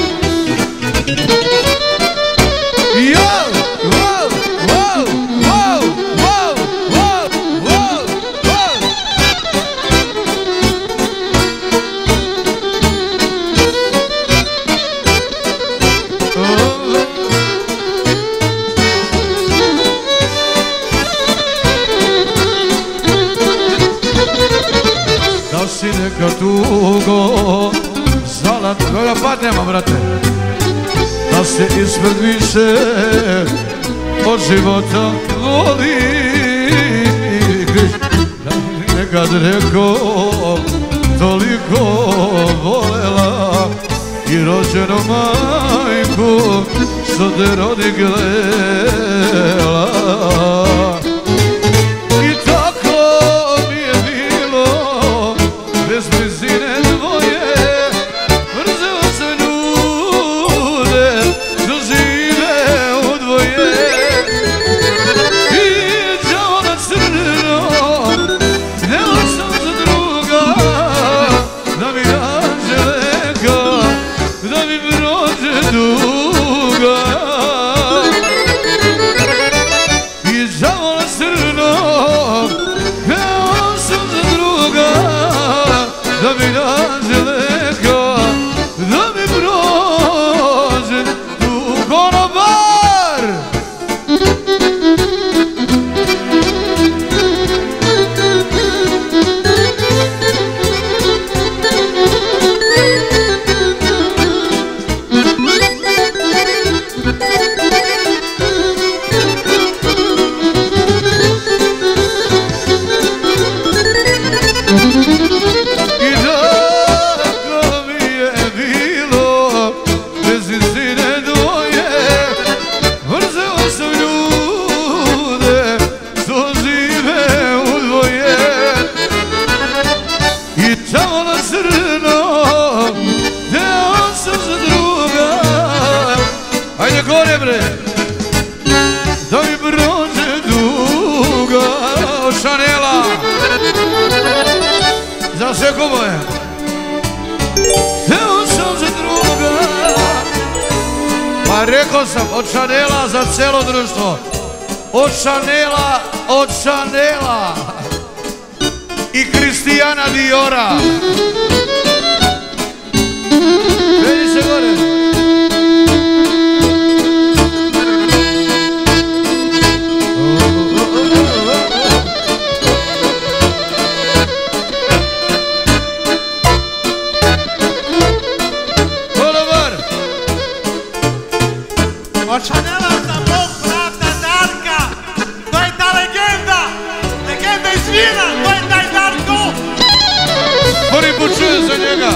Da si neka tugo znala koja padnemo, brate, da se ispred više od života voliš. Da mi nekad rekao toliko volela i rođenu majku što te rodi gledala. I tako mi je bilo, bez blizine dvoje, mrzela sam ljude što žive u dvoje. I đavo na crno, htjela sam za druga, da mi nađe leka, da mi prođe duga. I đavo na crno, htjela sam za druga, da mi nađe leka, da mi prođe duga. Konobar! I tako mi je bilo, bez istine dvoje, mrzela sam ljude što žive u dvoje. I tamo na crno, htjela sam za druga, ajde gore bre, da mi prođe duga. Ošanela za sve kuboje, htjela sam za druga. Pa rekao sam, od Šanela za celo društvo, od Šanela, od Šanela i Kristijana Diora. Vedi se gore. Od Šanela za mog brata Darka, to je ta legenda, legenda iz Vina, to je taj Darko. Prvi put čujem za njega.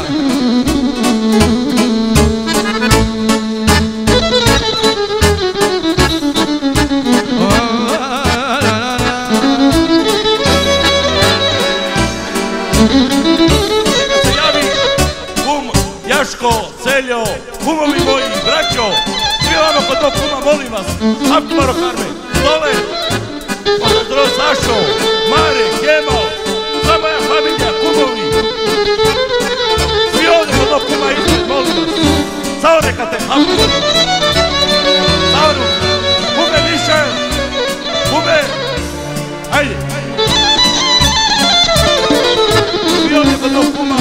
Ja Daško, Celjo, kumovi moji, braćo, svi vamo kod tog kuma, molim vas, Abdumaro Karme, dole, pozdrav Sašo, Mare, Kemal, sva moja familija, kumovi, svi ovdje kod tog kuma ispred, molim vas, samo neka te Abdumaro, Saru, kume više, kume, ajde, svi ovdje kod tog kuma,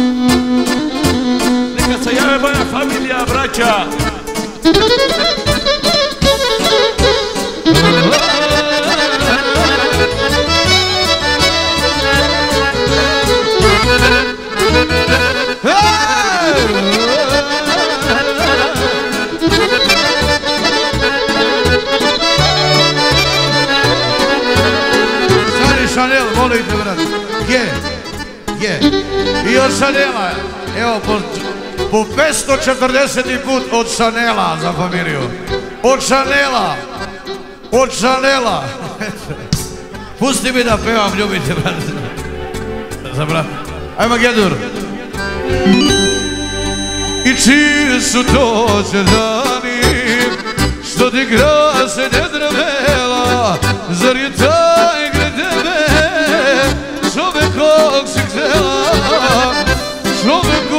neka se jave moja familija, braća. Stari Šanel, volite brat. Je. I od Šanela, evo po 540. put od Šanela za familiju. Od Šanela. Pusti mi da pevam, ljubite brat. Za brat. Ajmo Gedur. I čiji su to dani što ti krase nedrvela, zar je taj gre tebe čovek kog si htjela, čovek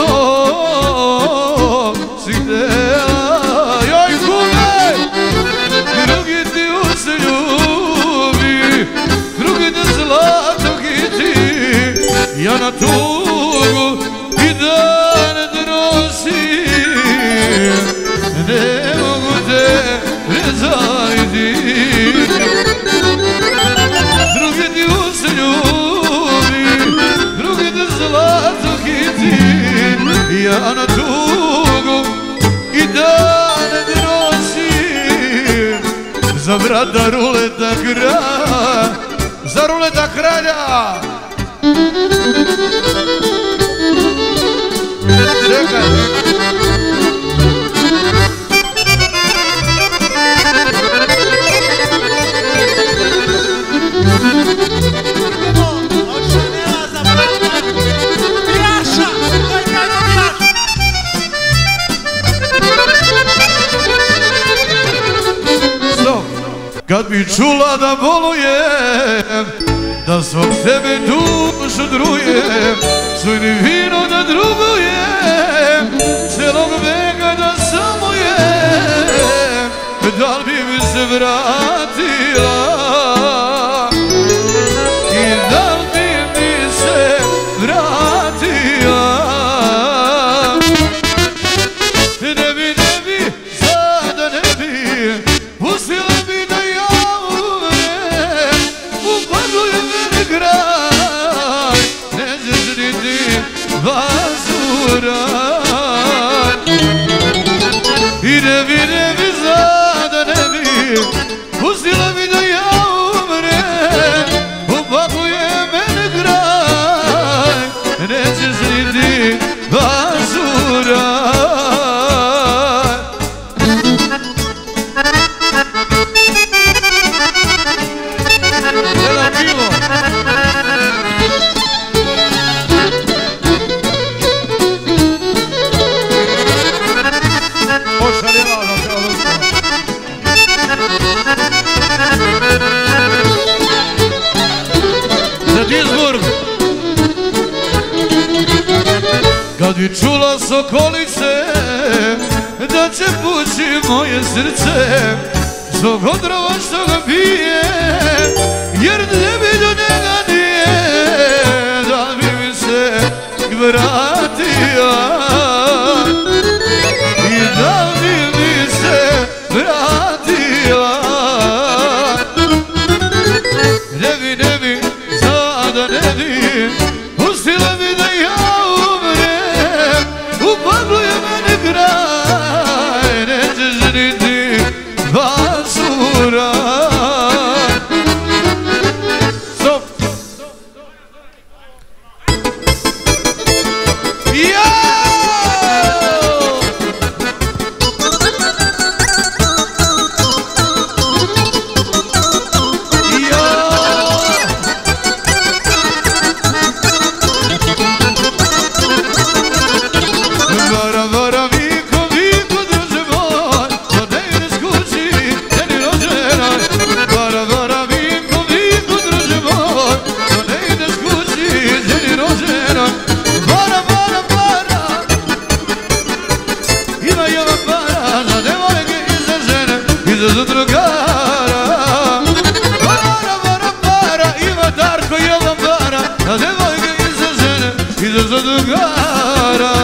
kog si htjela. Joj kume, drugi ti se ljubi, drugi te zlato kiti, ja na tugu i dan nosim, ne mogu te rezajti. Drugi ti se ljubi, drugi te zlato kiti, ja na tugu i dan nosim, za brata ruleta kralja, za ruleta kralja. Čekaj. Od Šanela za brata Jaša, to je kaj dobijaš. Stop. Kad bi čula da bolujem, da svog tebe dušu drujem, svoj ni vino da drugujem, celog veka da samujem, da li bi mi se vratila i da li bi mi se vratila. Ne bi, sada ne bi, pustila bi da ja umrem, upaguje mene kraj, nećeš niti vazuraj. I ne bi, sada ne bi, pustila bi da ja umrem, upaguje mene kraj, nećeš niti vazuraj. Kad bi čula s okolice da će pući moje srce, zbog otrova što ga pije, jer ne bi do njega nije, da bi mi se vratila i da bi mi se vratila. Ne bi, sada ne bi, pustila bi da ja umrem, upaguje mene kraj, nećeš niti vazuraj. Stop. Ja! za drugara.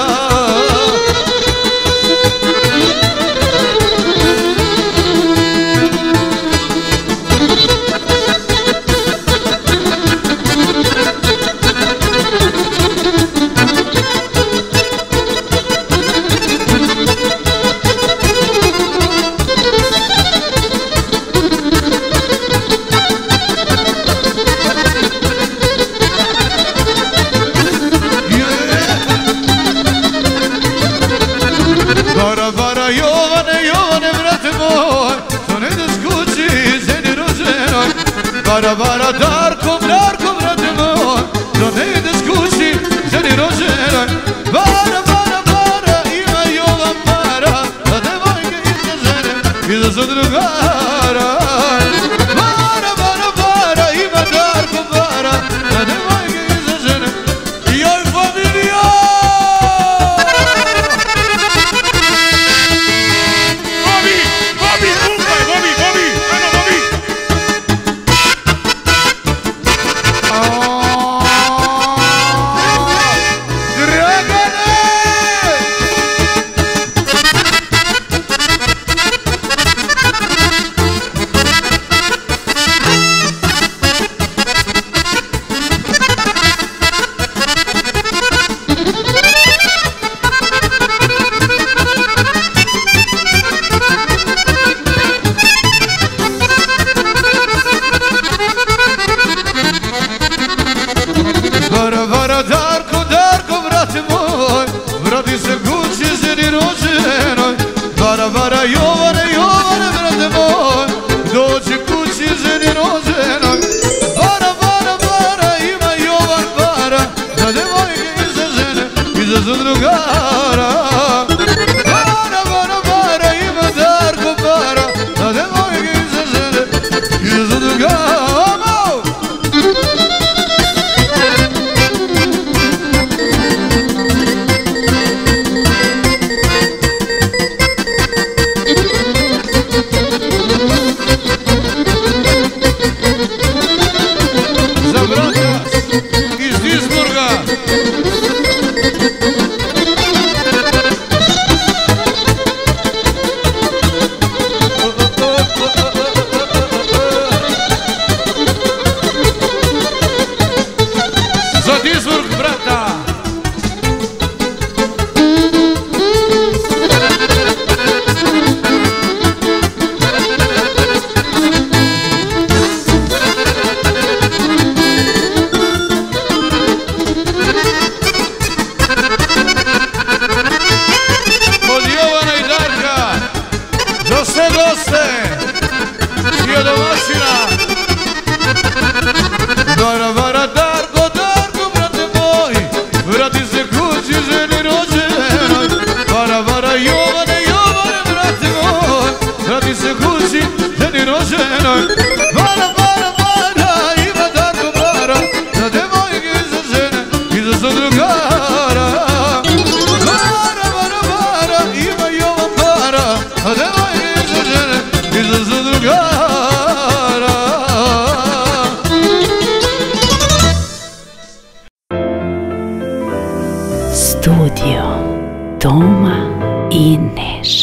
Bara, bara, Darko, Darko, brate moj, da ne ideš kući, ženi rođenoj. Bara, bara, bara, ima Jovan para, da devojke iza žene, iza za drugara. Bara, bara, bara, ima Darko para, da devojke iza žene. Joj, familija! Bobi, Bobi, kumpaj, Bobi, Bobi, ano Bobi. Bara, bara, Darko, Darko, brate moj, vrati se kući, ženi rođenoj. Bara, bara, Jovane, Jovane, brate moj, dođi kući, ženi rođenoj. Bara, bara, bara, ima Jovan para, da devojke iza žene, iza za drugara. Bara, bara, bara, ima Darko para, da devojke iza žene, iza za drugara. Za brata iz Duisburga. Za Duisburg, brata. Od Jovana i Darka za sve goste i od domaćina. Bara, bara, Darko, Darko, brate moj, vrati se kući, ženi rođenoj. Bara, bara, Jovane, Jovane, brate moj, vrati se kući, ženi rođenoj. Bara, bara, bara, ima Darko para, da devojke iza žene, iza za drugara. Bara, bara, bara, ima Jovan para, da devojke iza žene, iza za drugara. Studio Toma i Neša.